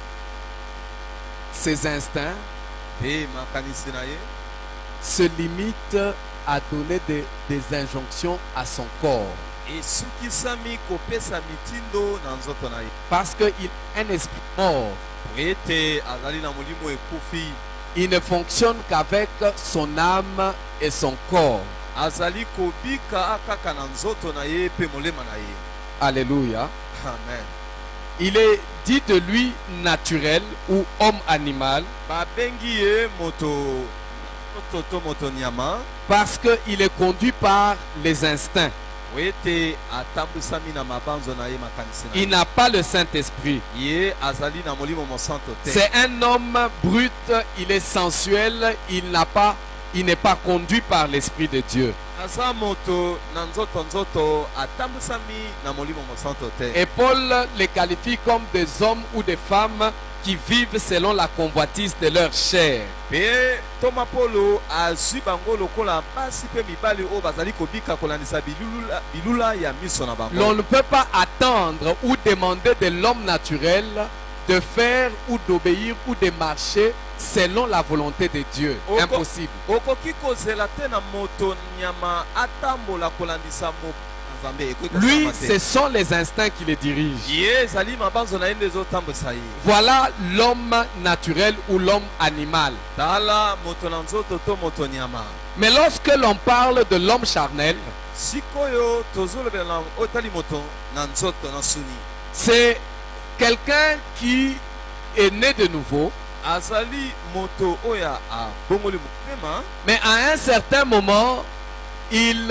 ses instincts pe makanisi na ye se limitent à donner des injonctions à son corps. esukisami kopesa mitindo na nzoto na ye Parce qu'il a un esprit mort. po ete azali na molimo ekufi. Il ne fonctionne qu'avec son âme et son corps. Azali kobika kaka na nzoto na ye pe molema na ye. Alléluia. Amen. Il est dit de lui naturel ou homme animal Babengi ye moto to moto nyama parce qu'il est conduit par les instincts. po ete atambwisami na mabanzo na ye makanisi na Il ye. n'a pas le Saint-Esprit. Ye azali na molimo mosanto te. C'est un homme brut, il est sensuel, il n'est pas conduit par l'Esprit de Dieu. Aza moto na nzoto atambwisami na molimo mosanto te. Et Paul les qualifie comme des hommes ou des femmes qui vivent selon la convoitise de leur chair. Pe Toma Polo azwi bango lokola basi pe mibali oyo bazali kobika kolandisa bilula ya miso na bango. L'on ne peut pas attendre ou demander de l'homme naturel de faire ou d'obéir ou de marcher selon la volonté de Dieu. Oko- Impossible. Okoki kozela te na moto nyama atambola kolandisa Nzambe ekoki Lui, kosala te. ce sont les instincts qui le dirigent. Ye ezali mabanzo na ye nde ezotambwisa ye. Voilà l'homme naturel ou l'homme animal. Tala moto na nzoto to moto nyama. Mais lorsque l'on parle de l'homme charnel, Sikoyo tozolobela na oyo tali moto na nzoto na suni. c'est quelqu'un qui est né de nouveau, Azali moto oya abongoli motema. mais à un certain moment, il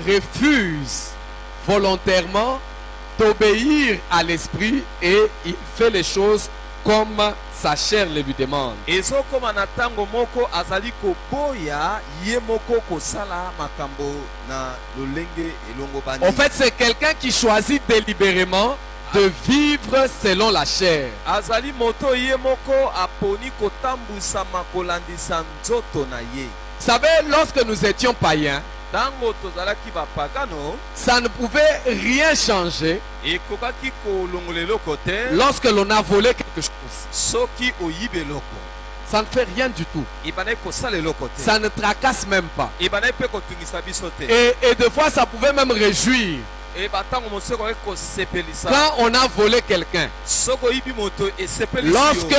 refuse volontairement d'obéir à l'esprit et il fait les choses comme sa chair le lui demande. Ezokoma na tango moko azali koboya ye moko kosala makambo na lolenge elongo bani. En fait, c'est quelqu'un qui choisit délibérément de vivre selon la chair. Azali moto ye moko aponi kotambwisama kolandisa nzoto na ye. Vous savez, lorsque nous étions païens, Tango tozalaki bapagano ça ne pouvait rien changer ekokaki kolongola eloko te lorsque l'on a volé quelque chose. soki oyibi eloko. Ça ne fait rien du tout. Ebandaki kosala eloko te. Ça ne tracasse même pas. Ebandaki mpe kotungisa biso te. Et des fois, ça pouvait même réjouir Et batango moseko eko sepelisa. Quand on a volé quelqu'un, Soko ibi moto et sepelisa. lorsque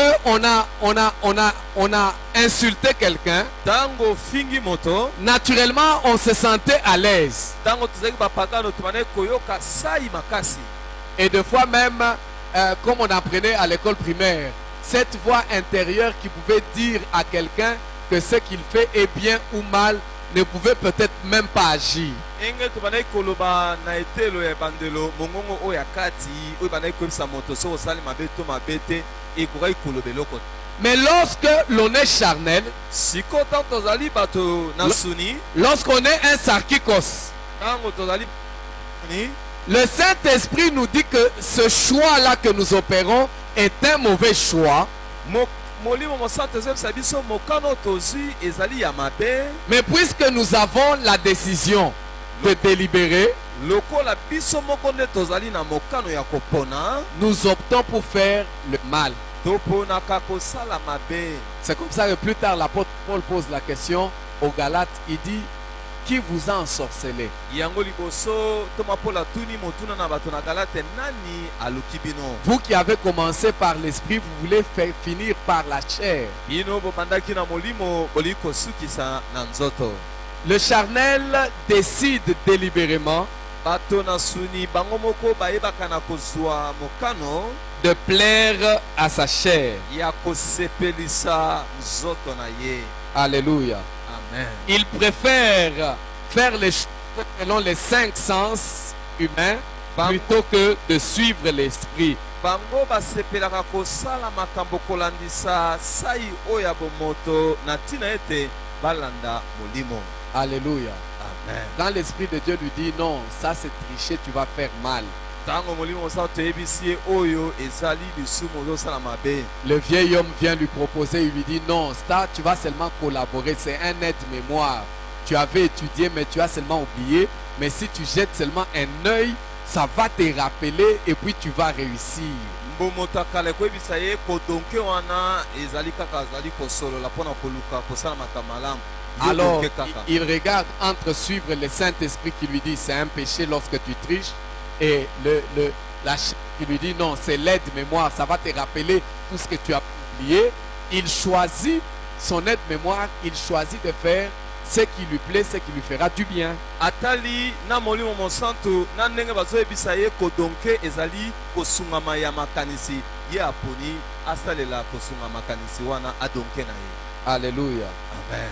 on a insulté quelqu'un, Tango fingi moto. naturellement on se sentait à l'aise. Tango tuzaki bapagano tumane koyoka sai makasi. Et des fois même, comme on apprenait à l'école primaire, cette voix intérieure qui pouvait dire à quelqu'un que ce qu'il fait est bien ou mal ne pouvait peut-être même pas agir. Enge tumane koloba na etelo ya bandelo mongongo oya kati oyo bana koyebisa moto so osali mabe to mabete ekokai kolobeloko. Mais lorsque l'on est charnel, Siko tango tozali bato na suni. lorsqu'on est un sarkikos, Tango tozali ni. le Saint-Esprit nous dit que ce choix-là que nous opérons est un mauvais choix. Molimo mosanto ezebisa biso mokano tozwi ezali ya mabe. Mais puisque nous avons la décision de délibérer, Lokola biso moko nde tozali na mokano ya kopona. nous optons pour faire le mal. Toponaka kosala mabe. C'est comme ça que plus tard l'apôtre Paul pose la question aux Galates. Il dit, qui vous a ensorcelé? Yango liboso tomapola tuni motuna na bato na Galate nani aluki bino. Vous qui avez commencé par l'esprit, vous voulez faire finir par la chair. Bino bobandaki na molimo boli kosukisa na nzoto. Le charnel décide délibérément Bato na suni bango moko bayebaka na kozwa mokano de plaire à sa chair. ya kosepelisa nzoto na ye. Alléluia. Amen. Il préfère faire les choses selon les 5 sens humains plutôt que de suivre l'esprit. Bango basepelaka kosala makambo kolandisa sai oyo ya bomoto na ntina ete balanda molimo. Alléluia. Amen. Quand l'esprit de Dieu lui dit non, ça c'est tricher, tu vas faire mal. Tango molimo mosantu toyebisi ye oyo ezali lisumu ozosala mabe. Le vieil homme vient lui proposer, il lui dit non, ça tu vas seulement collaborer, c'est un aide-mémoire. Tu avais étudié mais tu as seulement oublié, mais si tu jettes seulement un œil, ça va te rappeler et puis tu vas réussir. Mbomoto akala koyebisa ye kodonke wana ezali kaka azali kosolola mpona koluka kosala makambo malamu. Yo Alors, donke kaka. il regarde entre suivre le Saint-Esprit qui lui dit c'est un péché lorsque tu triches et la chair qui lui dit non, c'est l'aide-mémoire, ça va te rappeler tout ce que tu as oublié. Il choisit son aide-mémoire, il choisit de faire ce qui lui plaît, ce qui lui fera du bien. Atali na molimo mosantu na ndenge bazoyebisa ye kodonke ezali kosungama ya makanisi ye aponi asalela kosunga makanisi wana adonke na ye. Alléluia. Amen.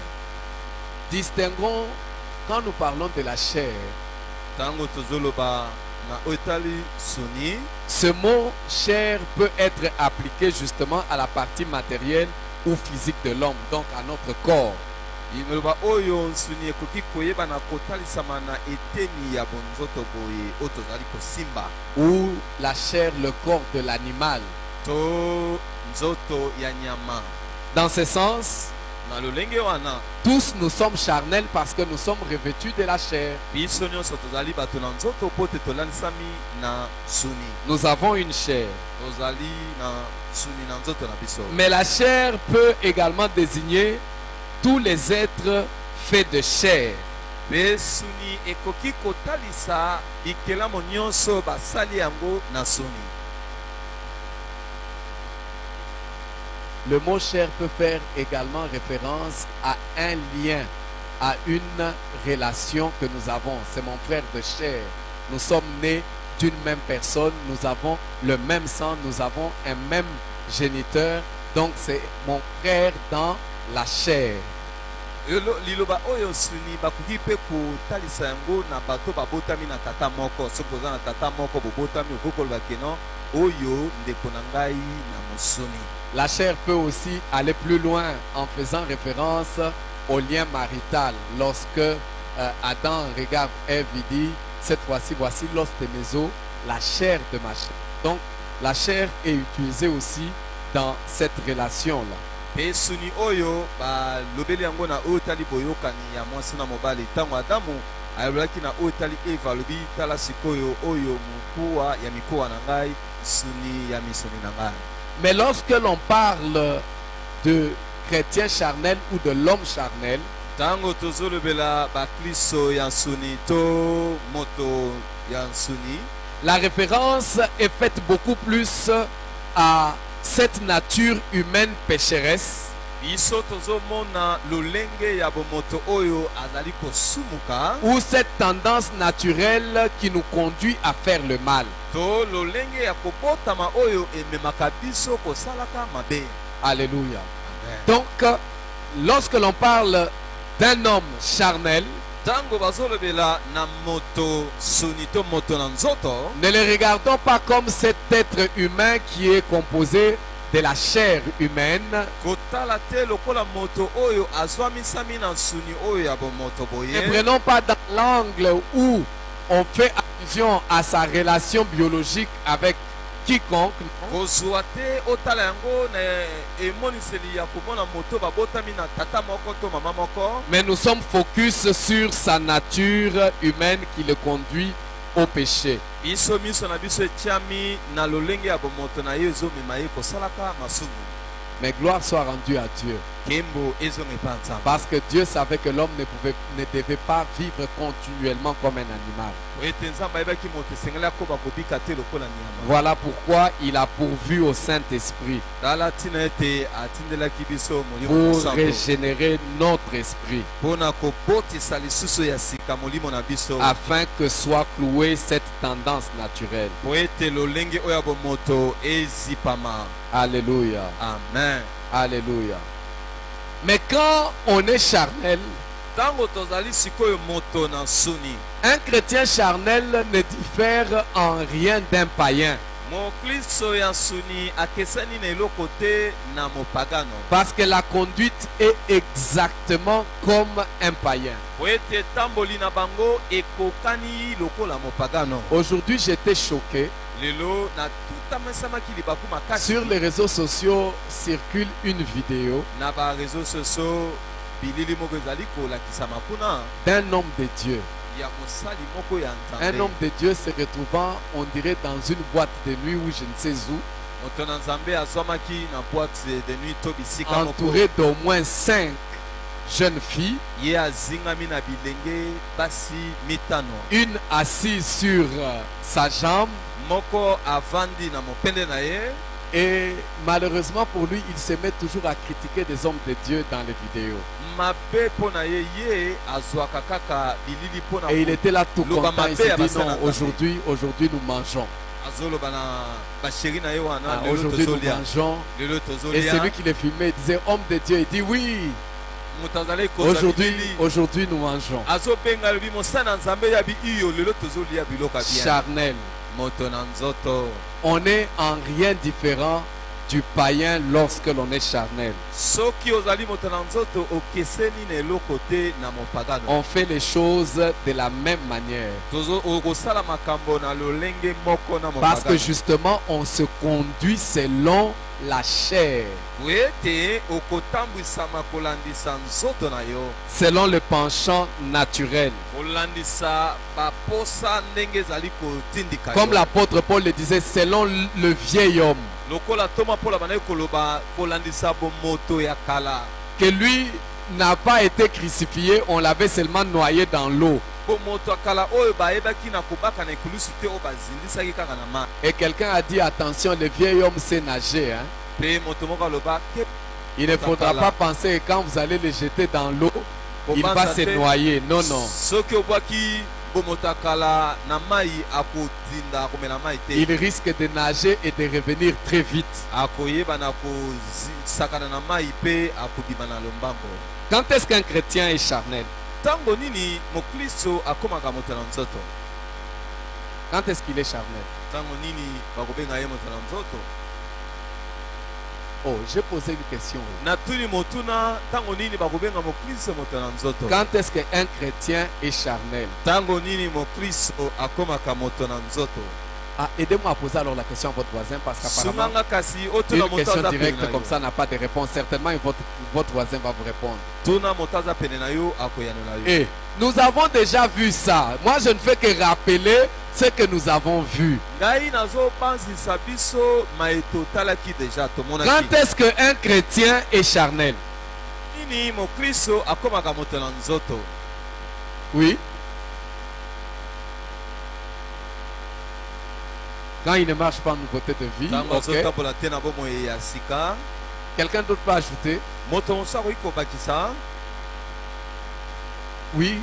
Distinguons, quand nous parlons de la chair, Tango tozoloba na otali suni. ce mot chair peut être appliqué justement à la partie matérielle ou physique de l'homme, donc à notre corps. Inoloba oyo nsuni ekoki koyeba na kotalisama na eteni ya bonzoto boye oyo tozali kosimba. Ou la chair, le corps de l'animal. To nzoto ya nyama. Dans ce sens, Na lolenge wana tous nous sommes charnels parce que nous sommes revêtus de la chair. biso nyonso tozali bato na nzoto po te tolalisami na suni. Nous avons une chair. Tozali na suni na nzoto na biso. Mais la chair peut également désigner tous les êtres faits de chair. Pe suni ekoki kotalisa bikelamo nyonso basali yango na suni. Le mot chair peut faire également référence à un lien, à une relation que nous avons. C'est mon frère de chair. Nous sommes nés d'une même personne, nous avons le même sang, nous avons un même géniteur. Donc c'est mon frère dans la chair. Liloba oyo suni bakoki pe kotalisa yango na bato babotami na tata moko. Soki oza na tata moko bobotami okokoloba keno oyo ndeko na ngai na mosuni. La chair peut aussi aller plus loin en faisant référence au lien marital. Lorsque Adam regarde Ève, il dit, cette fois-ci, voici l'os de mes os, la chair de ma chair. Donc, la chair est utilisée aussi dans cette relation-là. Pe suni oyo balobeli yango na oyo tali boyokani ya mwasi na mobali. Ntango Adamu ayolaki na oyo tali Eva alobi tala sikoyo oyo mokuwa ya mikuwa na ngai suni ya misuni na ngai. Mais lorsque l'on parle de chrétien charnel ou de l'homme charnel, Tango tozolobela bakliso ya nsuni to moto ya nsuni. La référence est faite beaucoup plus à cette nature humaine pécheresse Biso tozomona lolenge ya bomoto oyo azali kosumuka ou cette tendance naturelle qui nous conduit à faire le mal. to lolenge ya kobotama oyo ememaka biso kosalaka mabe. Alléluia. Amen. Donc, lorsque l'on parle d'un homme charnel, Tango bazolobela na moto suni to moto na nzoto, ne le regardons pas comme cet être humain qui est composé de la chair humaine, kotala te lokola moto oyo azwamisami na nsuni oyo ya bomoto ne boye. prenons pas dans l'angle où on fait allusion à sa relation biologique avec quiconque, non? kozwa te otala yango na emoniseli ya komona moto babotami na tata moko to mama moko, Mais nous sommes focus sur sa nature humaine qui le conduit au péché. biso miso na biso etiami na lolenge ya bomoto na ye ezomema ye kosalaka masumu. Mais gloire soit rendue à Dieu. Kembo ezomepa nzambe. Parce que Dieu savait que l'homme ne devait pas vivre continuellement comme un animal. ete nzambe ayebaki moto esengeli akoba kobika te lokola nyama. Voilà pourquoi il a pourvu au Saint-Esprit tala ntina ete atindelaki biso molimo pour mosantu régénérer notre esprit, mpona kobotisa lisusu ya sika molimo na biso afin que soit clouée cette tendance naturelle. po ete lolenge oyo ya bomoto ezipama. Alléluia. Amen. Alléluia. Mais quand on est charnel, ntango tozali sikoyo moto na nsuni, un chrétien charnel ne diffère en rien d'un païen. moklisto ya nsuni akesani na eloko te na mopagano, Parce que la conduite est exactement comme un païen. po ete etamboli na bango ekokani lokola mopagano. Aujourd'hui, j'étais choqué. lelo na tutamasamaki libaku makasi Sur les réseaux sociaux circule une vidéo na bareseau sociaux bilili moko ezali kolakisama kuna d'un homme de Dieu. ya mosali moko ya Un nzambe. homme de Dieu se retrouvant, on dirait, dans une boîte de nuit ou je ne sais où, moto na nzambe azwamaki na boîte de nuit to bisika moko, entouré d'au moins 5 jeunes filles, ye azingami na bilenge basi mitano, une assise sur sa jambe, moko avandi na mopende na ye. et malheureusement pour lui, il se met toujours à critiquer des hommes de Dieu dans les vidéos. Mabe mpo na ye ye azwaka kaka bilili mpo na Et il était là tout Loba content, il mabe s'est ya dit basana non, nzambe. aujourd'hui nous mangeons. azoloba na basheri na ye wana, Ah, lelo aujourd'hui nous tozolia, mangeons. lelo Et tozolia. celui qui le filmait disait, homme de Dieu, il dit oui, moto azali kozwa bilili aujourd'hui nous mangeons. azobenga lobi mosala na nzambe yabi iyo lelo tozolia biloko ya bien. Charnel. moto na nzoto On est en rien différent du païen lorsque l'on est charnel. soki ozali moto na nzoto okeseni na eloko te na mopagano. On fait les choses de la même manière. okosala makambo na lolenge moko na Parce que mopagano. justement, on se conduit selon la chair, po ete okotambwisama kolandisa nzoto na yo, selon le penchant naturel. kolandisa baposa ndenge ezali kotindika Comme yo. l'apôtre Paul le disait, selon le vieil homme, lokola toma mpola bandaki koloba kolandisa bomoto ya kala, que lui n'a pas été crucifié, on l'avait seulement noyé dans l'eau. bomoto ya kala oyo bayebaki na kobaka na ekulusu te oyo bazindisaki kaka na mai. Et quelqu'un a dit, attention, le vieil homme sait nager. Hein? Mpe moto moko aloba ke Il ne faudra pas penser que quand vous allez le jeter dans l'eau, il va kobanza se te, noyer. Non, non. soki obwaki bomoto ya kala na mai akotinda akomela mai te, Il risque de nager et de revenir très vite. akoyeba na kosakana na mai mpe akobima na lombango. Quand est-ce qu'un chrétien est charnel? ntango nini moklisto akomaka moto na nzoto? Quand est-ce qu'il est charnel? ntango nini bakobenga ye moto na nzoto? Oh, j'ai posé une question. natuni motuna ntango nini bakobenga moklisto moto na nzoto? Quand est-ce qu'un chrétien est charnel? ntango nini moklisto akomaka moto na nzoto? Ah, aidez-moi à poser alors la question à votre voisin parce qu'apparemment, sunganga kasi otuna une moto question aza pene directe na comme yo. ça n'a pas de réponse. Certainement, votre voisin va vous répondre. tuna moto aza pene na yo akoyanola yo. Et nous avons déjà vu ça. Moi, je ne fais que rappeler ce que nous avons vu. ngai nazobanzisa biso maeto talaki deja Quand tomonaki est-ce qu'un chrétien est charnel? nini mokristo akomaka moto na nzoto? Oui. Quand il ne marche pas en nouveauté de vie, Ntango ok. azotambola te na bomoi ya sika, Quelqu'un d'autre peut ajouter? moto mosusu akoki kobakisa. Oui.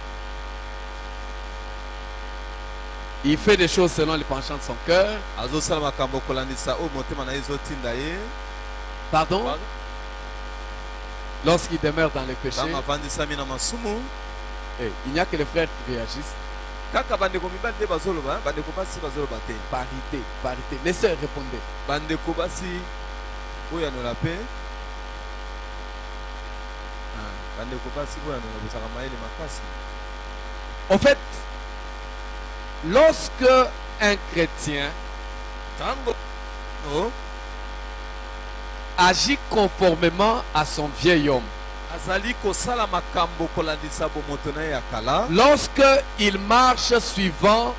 Il fait des choses selon les penchants de son cœur. Azosala makambo kolandisa oyo motema na ye ezotinda ye. Pardon? Lorsqu'il demeure dans les péchés, Ntango avandisami na masumu, il n'y a que les frères qui réagissent. kaka bandeko mibali nde bazoloba, bandeko basi bazoloba te. Parité, parité. Les sœurs, répondez. Bandeko basi oyo anola pe. Bandeko basi oyo anola bozaka mayele makasi. En fait, lorsque un chrétien Ntango no agit conformément à son vieil homme, azali kosala makambo kolandisa bomoto na ye ya kala, lorsque il marche suivant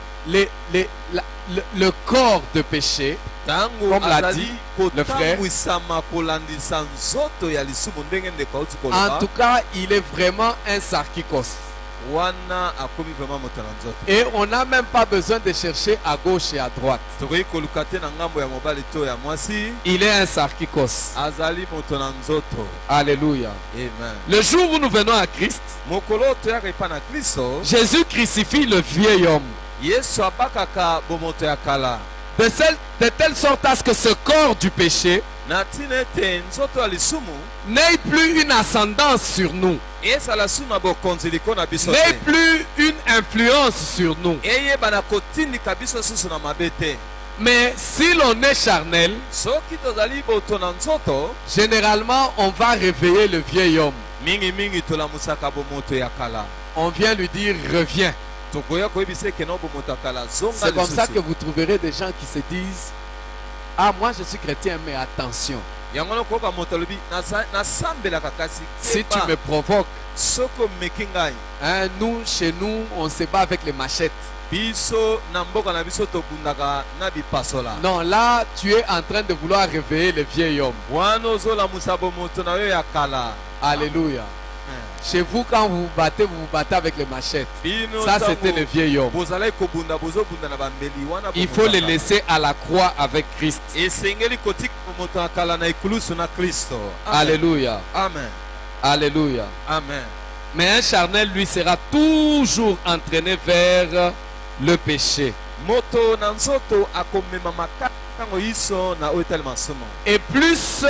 le corps de péché, ntango Comme l'a azali dit le frère. kotambwisama kolandisa nzoto ya lisumu ndenge ndeko auti en koloba, tout cas, il est vraiment un sarkikos. wana akomi vraiment moto na nzoto. Et on n'a même pas besoin de chercher à gauche et à droite. Tokoki koluka te na ngambo ya mobali to ya mwasi, Il est un sarkikos. azali moto na nzoto. Alléluia. Amen. Le jour où nous venons à Christ, Mokolo oyo toyaka epai na Kristo, Jésus crucifie le vieil homme. Yesu abakaka bomoto ya kala De telle sorte à ce que ce corps du péché na ntina ete nzoto ya lisumu n'ait plus une ascendance sur nous, ezala su na bokonzi liko na biso n'ait te, plus une influence sur nous. eyebana kotindika biso susu na mabe te. Mais si l'on est charnel, Soki tozali boto na nzoto, généralement on va réveiller le vieil homme. mingi tolamusaka bomoto ya kala. On vient lui dire reviens. Tokoya koyebisa eke na bomoto ya kala zonga C'est comme ça que lisusu. vous trouverez des gens qui se disent ah moi je suis chrétien mais attention, Yango na koyoka moto alobi nasambelaka kasi si tu keba, me provoques, soki omeki ngai, hein, nous chez nous on se bat avec les machettes. biso na mboka na biso tobundaka na bipasola. Non, là tu es en train de vouloir réveiller le vieil homme. Wana ozolamusa bomoto na yo ya kala. Alléluia. Chez vous, quand vous vous battez avec les machettes. Bino Ça, ntango c'était le vieil homme. bozalaki kobunda bozobunda na bambeli wana Il bomoto faut ya le kala. laisser à la croix avec Christ. Esengeli kotika bomoto ya kala na ekulusu na Kristo. Amen. Alléluia. Amen. Alléluia. Amen. Mais un charnel, lui, sera toujours entraîné vers le péché. Moto na nzoto akomema makasi ntango iso na oyo etali masumu. Et plus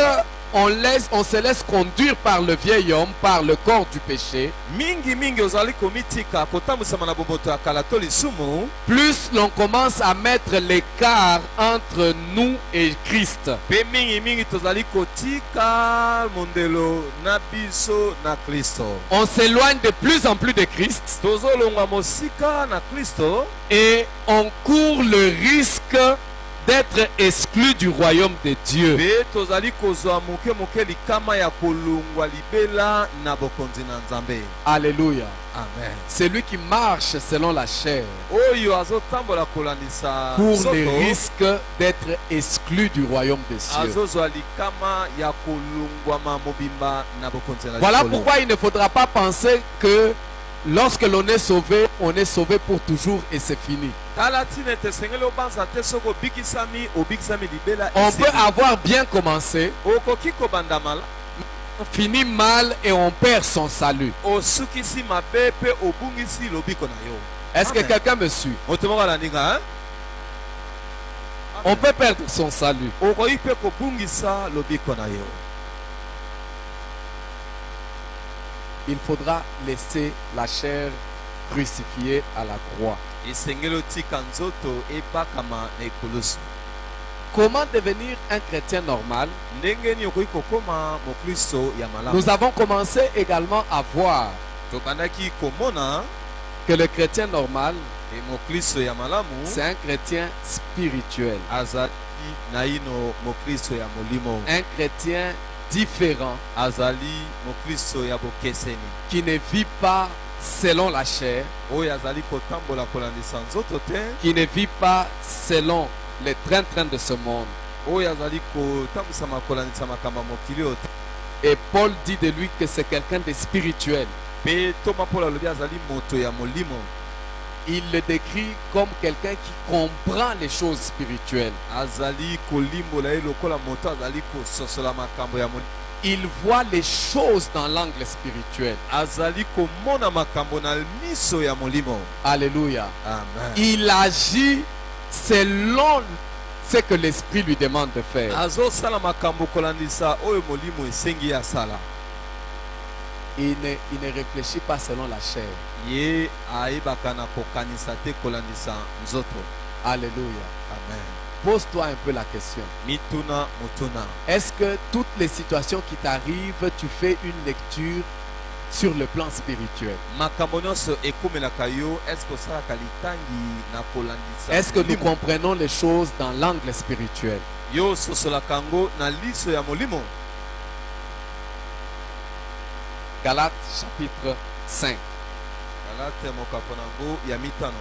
on se laisse conduire par le vieil homme, par le corps du péché, Mingi ozali komitika kotambwisama na bomoto ya kala to lisumu, plus l'on commence à mettre l'écart entre nous et Christ. mpe mingi tozali kotika mondelo na biso na Kristo. On s'éloigne de plus en plus de Christ Tozolongwa mosika na Kristo, et on court le risque d'être exclu du royaume de Dieu. mpe tozali kozwa moke likama ya kolongwa libela na bokonzi na Nzambe. Alléluia. Amen. Celui qui marche selon la chair Oyo azotambola kolandisa court le nzoto, risque d'être exclu du royaume des cieux. azozwa likama ya kolongwama mobimba na bokonzi na Voilà likolo. pourquoi il ne faudra pas penser que lorsque l'on est sauvé pour toujours et c'est fini. Tala tina ete esengeli obanza te soki obikisami libela On esili. peut avoir bien commencé, Okoki kobanda mala, finir mal et on perd son salut. osukisi mabe mpe obungisi lobiko na yo. Est-ce que Amen. quelqu'un me suit? Moto moko alandinga, hein? On peut perdre son salut. okoki mpe kobungisa lobiko na yo. Il faudra laisser la chair crucifiée à la croix. Esengeli otika nzoto ebakama na ekulusu. Comment devenir un chrétien normal? Ndenge nini okoki kokoma mokristo ya malamu? Nous avons commencé également à voir Tobandaki komona que le chrétien normal, e mokristo ya malamu c'est un chrétien spirituel. azali naino mokristo ya molimo, Un chrétien différent azali mokristo ya bokeseni, qui ne vit pas selon la chair, oyo azali kotambola kolandisa nzoto te, qui ne vit pas selon les train-train de ce monde. oyo azali kotambwisama kolandisa makambo ya mokili oyo te. Et Paul dit de lui que c'est quelqu'un de spirituel. Pe Thomas Paul alobi azali moto ya molimo. Il le décrit comme quelqu'un qui comprend les choses spirituelles. Azali kolimbola ye lokola moto azali kososola makambo ya molimo. Il voit les choses dans l'angle spirituel. Azali komona makambo na miso ya molimo. Alléluia. Amen. Il agit selon ce que l'esprit lui demande de faire. Azo sala makambo kolandisa oyo molimo esengi ya sala. Il ne réfléchit pas selon la chair. Ye aibaka na kokanisa te kolandisa nzoto. Alléluia. Amen. Pose-toi un peu la question. Mituna mutuna. Est-ce que toutes les situations qui t'arrivent, tu fais une lecture sur le plan spirituel? Makambo nyonso ekomelaka yo, est-ce que ça kalitangi na kolandisa? Est-ce que nous molimo? comprenons les choses dans l'angle spirituel? Yo sosolaka ngo na liso ya molimo. Galates chapitre 5. Galate mokapo nango ya mitano.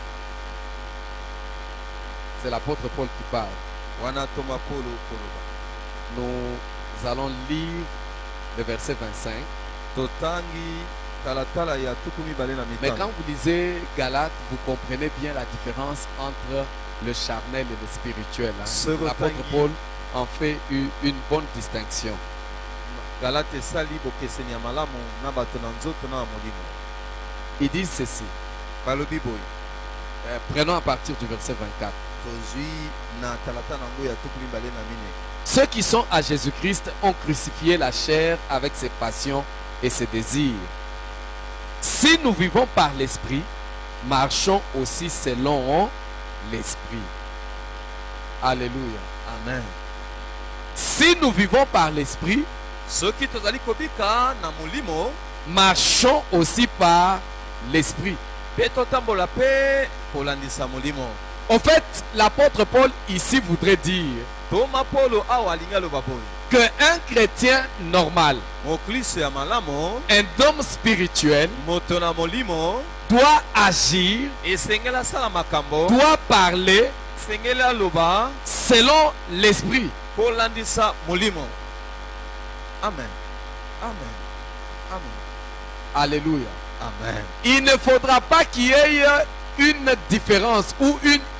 C'est l'apôtre Paul qui parle. Wana Thomas Paul koloba. Nous allons lire le verset 25. Totangi talatala ya tukumi bale na Mais mitano. quand vous lisez Galates, vous comprenez bien la différence entre le charnel et le spirituel. hein. Ce L'apôtre retangi- Paul en fait une bonne distinction. Galate esali bokeseni ya malamu na bato na nzoto na molimo. Ils disent ceci. Balobi boy. Prenons à partir du verset 24. Tozui na talata nango ya tukumi bale na mine. Ceux qui sont à Jésus-Christ ont crucifié la chair avec ses passions et ses désirs. Si nous vivons par l'Esprit, marchons aussi selon l'Esprit. Alléluia. Amen. Si nous vivons par l'Esprit, Soki tozali kobika na molimo, marchons aussi par l'Esprit. pe totambola pe kolandisa molimo. En fait, l'apôtre Paul ici voudrait dire Thomas Paul awa alingi aloba boy. qu'un chrétien normal, Mokliso ya malamu, un homme spirituel, moto na molimo, doit agir, esengeli asala makambo, doit parler esengeli aloba selon l'Esprit. kolandisa molimo. Amen. Amen. Amen. Alléluia. Amen. Il ne faudra pas qu'il y ait une différence ou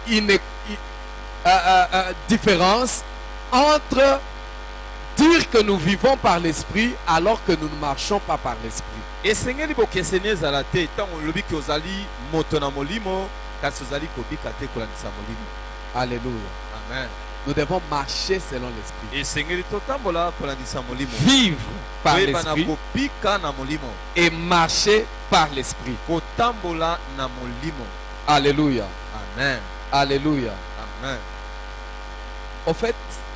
différence entre dire que nous vivons par l'Esprit alors que nous ne marchons pas par l'Esprit. Esengeli bokeseni ezala te ntango olobi ke ozali moto na molimo kasi ozali kobika te kolandisa molimo. Alléluia. Amen. Nous devons marcher selon l'Esprit. Esengeli totambola kolandisa molimo. Vivre par Koyeba na l'Esprit kobika na molimo. et marcher par l'Esprit. Kotambola na molimo. Alléluia. Amen. Alléluia. Amen. Au fait,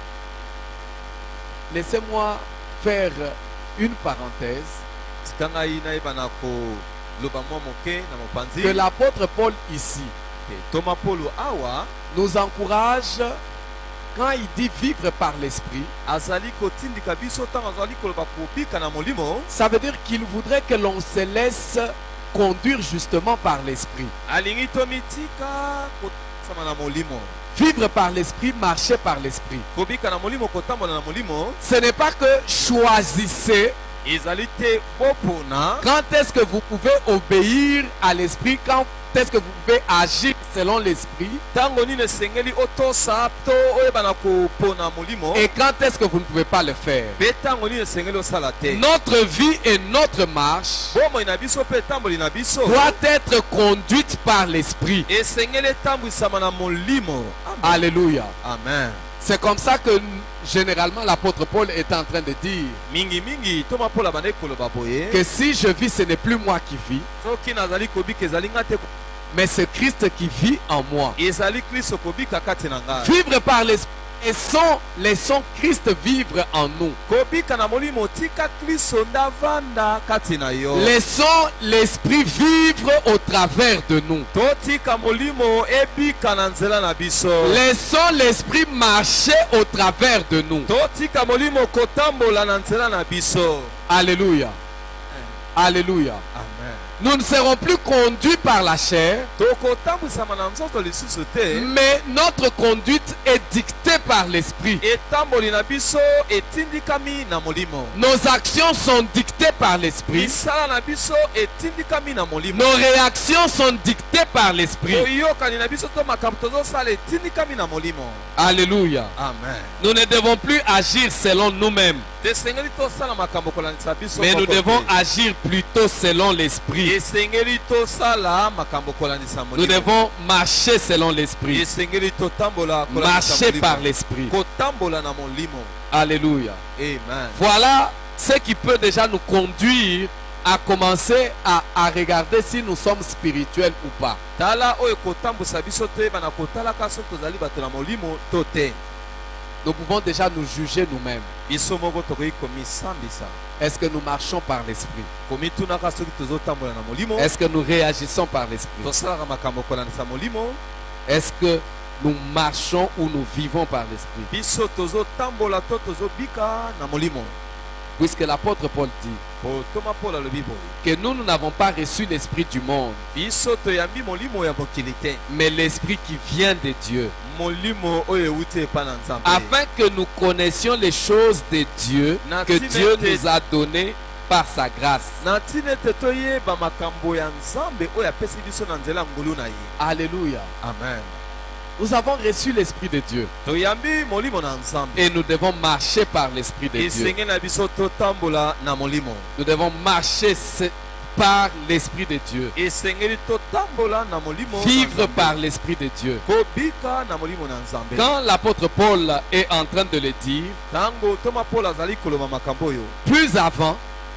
laissez-moi faire une parenthèse. Tika ngai nayeba na koloba mwa moke na mopanzi. Que l'apôtre Paul ici Thomas Paul awa nous encourage quand il dit vivre par l'Esprit. azali kotindika biso ntango azali koloba kobika na molimo. Ça veut dire qu'il voudrait que l'on se laisse conduire justement par l'Esprit. Alingi tomitika kosama na molimo. Vivre par l'Esprit, marcher par l'Esprit. Kobika na molimo kotambola na molimo. Ce n'est pas que choisissez Ezali te bopona. quand est-ce que vous pouvez obéir à l'Esprit, quand est-ce que vous pouvez agir selon l'Esprit, Tango nini esengeli otosa to oyeba na kopona molimo. et quand est-ce que vous ne pouvez pas le faire. Pe tango nini esengeli osala te. Notre vie et notre marche Bomoi na biso pe tamboli na biso. doit être conduite par l'Esprit. Esengeli etambwisama na molimo. Amen. Alléluia. Amen. C'est comme ça que généralement l'apôtre Paul est en train de dire Mingi mingi Thomas Paul abandaki koloba boye. que si je vis, ce n'est plus moi qui vis, Soki nazali kobika ezali nga te. mais c'est Christ qui vit en moi. Ezali Kristo kobika kati na nga. Vivre par l'Esprit, laissons Christ vivre en nous. Kobika na molimo tika Kristo ndavanda kati na yo. Laissons l'Esprit vivre au travers de nous. Totika molimo ebika na nzela na biso. Laissons l'Esprit marcher au travers de nous. Totika molimo kotambola na nzela na biso. Alléluia. Alléluia. Amen. Nous ne serons plus conduits par la chair, tokotambwisama na nzoto lisusu te, mais notre conduite est dictée par l'esprit. etamboli na biso etindikami na molimo. Nos actions sont dictées par l'esprit. Misala na biso etindikami na molimo. Nos réactions sont dictées par l'esprit. Boyokani na biso to makambo tozosala etindikami na molimo. Alléluia. Amen. Nous ne devons plus agir selon nous-mêmes, Tesengeli tosala makambo kolandisa biso mais nous moko devons te. agir plutôt selon l'esprit. Esengeli tosala makambo kolandisa molimo. Nous devons marcher selon l'esprit. Esengeli totambola kolandisa Marcher molimo. par l'esprit. Kotambola na molimo. Alléluia. Amen. Voilà ce qui peut déjà nous conduire à commencer à regarder si nous sommes spirituels ou pas. Tala oyo kotambusa biso te bana kotala kaso tozali bato na molimo to te. Nous pouvons déjà nous juger nous-mêmes. Biso moko tokoki komisambisa. Est-ce que nous marchons par l'esprit? Komitunaka soki tozotambola na molimo. Est-ce que nous réagissons par l'esprit? Tosalaka makambo kolandisa molimo. Est-ce que nous marchons ou nous vivons par l'esprit? Biso tozotambola to tozobika na molimo. Puisque l'apôtre Paul dit Toma Paul alobi boye. que nous n'avons pas reçu l'esprit du monde, Biso toyambi molimo ya mokili te. mais l'esprit qui vient de Dieu, Molimo oyo euti epa na Nzambe. afin que nous connaissions les choses de Dieu que Dieu nous a données par sa grâce. Na ntina ete toyeba makambo ya Nzambe oyo apesi biso na nzela ngolu na ye. Alléluia. Amen. Nous avons reçu l'esprit de Dieu Toyambi molimo na Nzambe. et nous devons marcher par l'esprit de Dieu. Esenge na biso totambola na molimo. Nous devons marcher par l'esprit de Dieu. Esengeli totambola na molimo. na Vivre Nzambe. par l'esprit de Dieu. Kobika na molimo na Nzambe. Quand l'apôtre Paul est en train de le dire, Tango Toma Paul azali koloba makambo oyo. plus avant,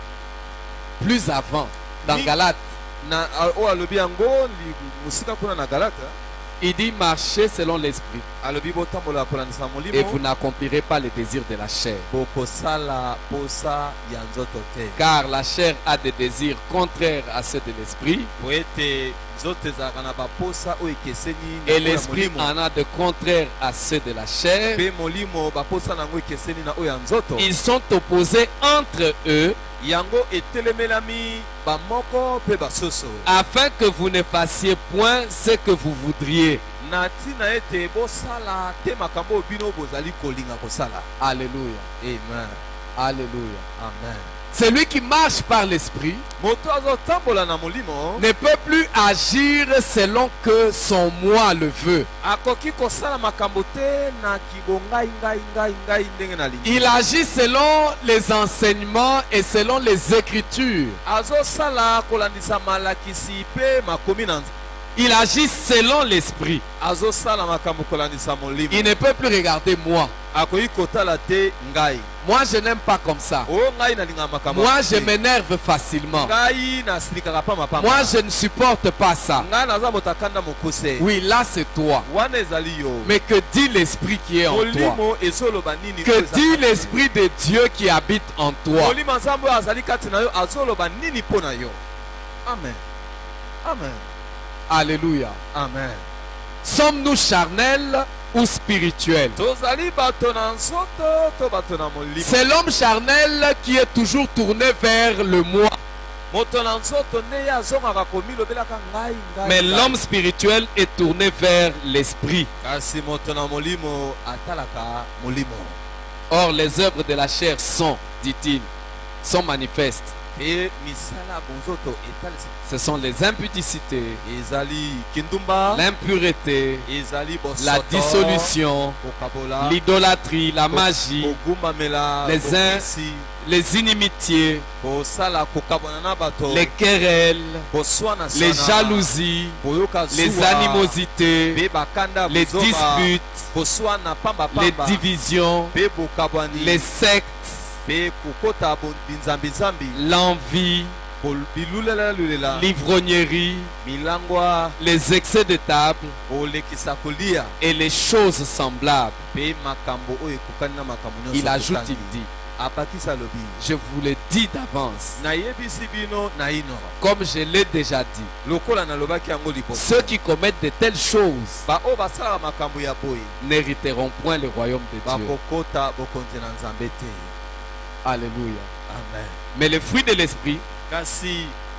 dans Oui. Galates, Na o alobi yango musika kuna na Galata. il dit marchez selon l'esprit Alobi botambola kolandisa molimo. et vous n'accomplirez pas les désirs de la chair. Bokosala posa ya nzoto te. Car la chair a des désirs contraires à ceux de l'esprit Po ete nzoto ezalaka na baposa oyo ekeseni na et oyo ya l'esprit molimo. en a de contraires à ceux de la chair. Pe molimo baposa nango ekeseni na oyo ya nzoto. Ils sont opposés entre eux Yango etelemelami bamoko pe basoso. afin que vous ne fassiez point ce que vous voudriez. Na ntina ete bosala te makambo oyo bino bozali kolinga kosala. Alléluia. Amen. Alléluia. Amen. Celui qui marche par l'esprit Moto azotambola na molimo ne peut plus agir selon que son moi le veut. akoki kosala makambo te na kibongai ngai ndenge na lingi. Il agit selon les enseignements et selon les écritures. Azosala kolandisa malakisi pe makomi na Nzambe. Il agit selon l'esprit. Azosala makambo kolandisa molimo. Il ne peut plus regarder moi. Akoki kotala te ngai. Moi, je n'aime pas comme ça. O ngai na linga makambo. Moi, je m'énerve facilement. Ngai na silikaka pa mapamba. Moi, je ne supporte pas ça. Ngai naza motakanda mokuse. Oui, là, c'est toi. Wana ezali yo. Mais que dit l'esprit qui est en toi? Molimo ezoloba nini? Que dit l'esprit de Dieu qui habite en toi? Molimo Nzambe azali kati na yo azoloba nini po na yo? Amen. Amen. Alléluia. Amen. Sommes-nous charnels ou spirituels? Tozali bato na nzoto to bato na molimo. C'est l'homme charnel qui est toujours tourné vers le moi. Moto na nzoto nde ye azongaka komilobelaka ngai. Mais l'homme spirituel est tourné vers l'esprit. Kasi moto na molimo atalaka molimo. Or, les œuvres de la chair sont, dit-il, sont manifestes. Pe misala bonzoto etalisi. Ce sont les impudicités, Ezali kindumba. l'impureté, Ezali bosoto. la dissolution, Bokabola. l'idolâtrie, la magie, Bogumbamela. les Bokisi. les inimitiés, Bosala kokabona na bato. les querelles, Boswana les sana. jalousies, Boyoka les zuwa. animosités, Be bakanda les bozoba. disputes, Boswana pamba les pamba. divisions, Be bokabwani. les sectes, Be kokota binzambi zambi. l'envie, Bilulela lulela. l'ivrognerie, Milangwa. les excès de table Olekisa kolia. et les choses semblables. Pe makambo oyo ekokani na makambo nyonso Il ajoute, ekokani. il dit, Apakisa lobi. je vous le dis d'avance, Nayebisi bino na ino. comme je l'ai déjà dit, Lokola nalobaki yango liboso. ceux qui commettent de telles choses Ba oyo basalaka makambo ya boye. n'hériteront point le royaume de Dieu. Bakokota bokonzi na Nzambe te. Alléluia. Amen. Mais le fruit de l'esprit, Kasi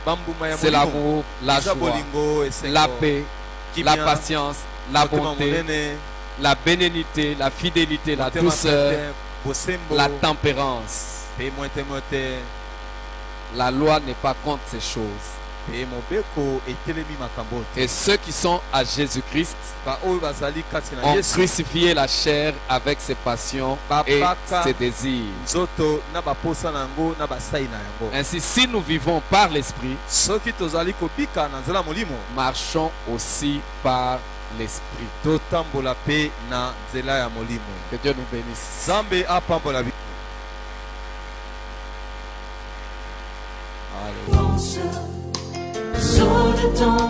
c'est l'amour, la joie, la paix, la patience, la bonté, la bénignité, la fidélité, la douceur, la tempérance. La loi n'est pas contre ces choses. Et ceux qui sont à Jésus-Christ ont crucifié la chair avec ses passions et ses désirs. Ainsi, si nous vivons par l'Esprit, marchons aussi par l'Esprit. Que Dieu nous bénisse. Sur le temps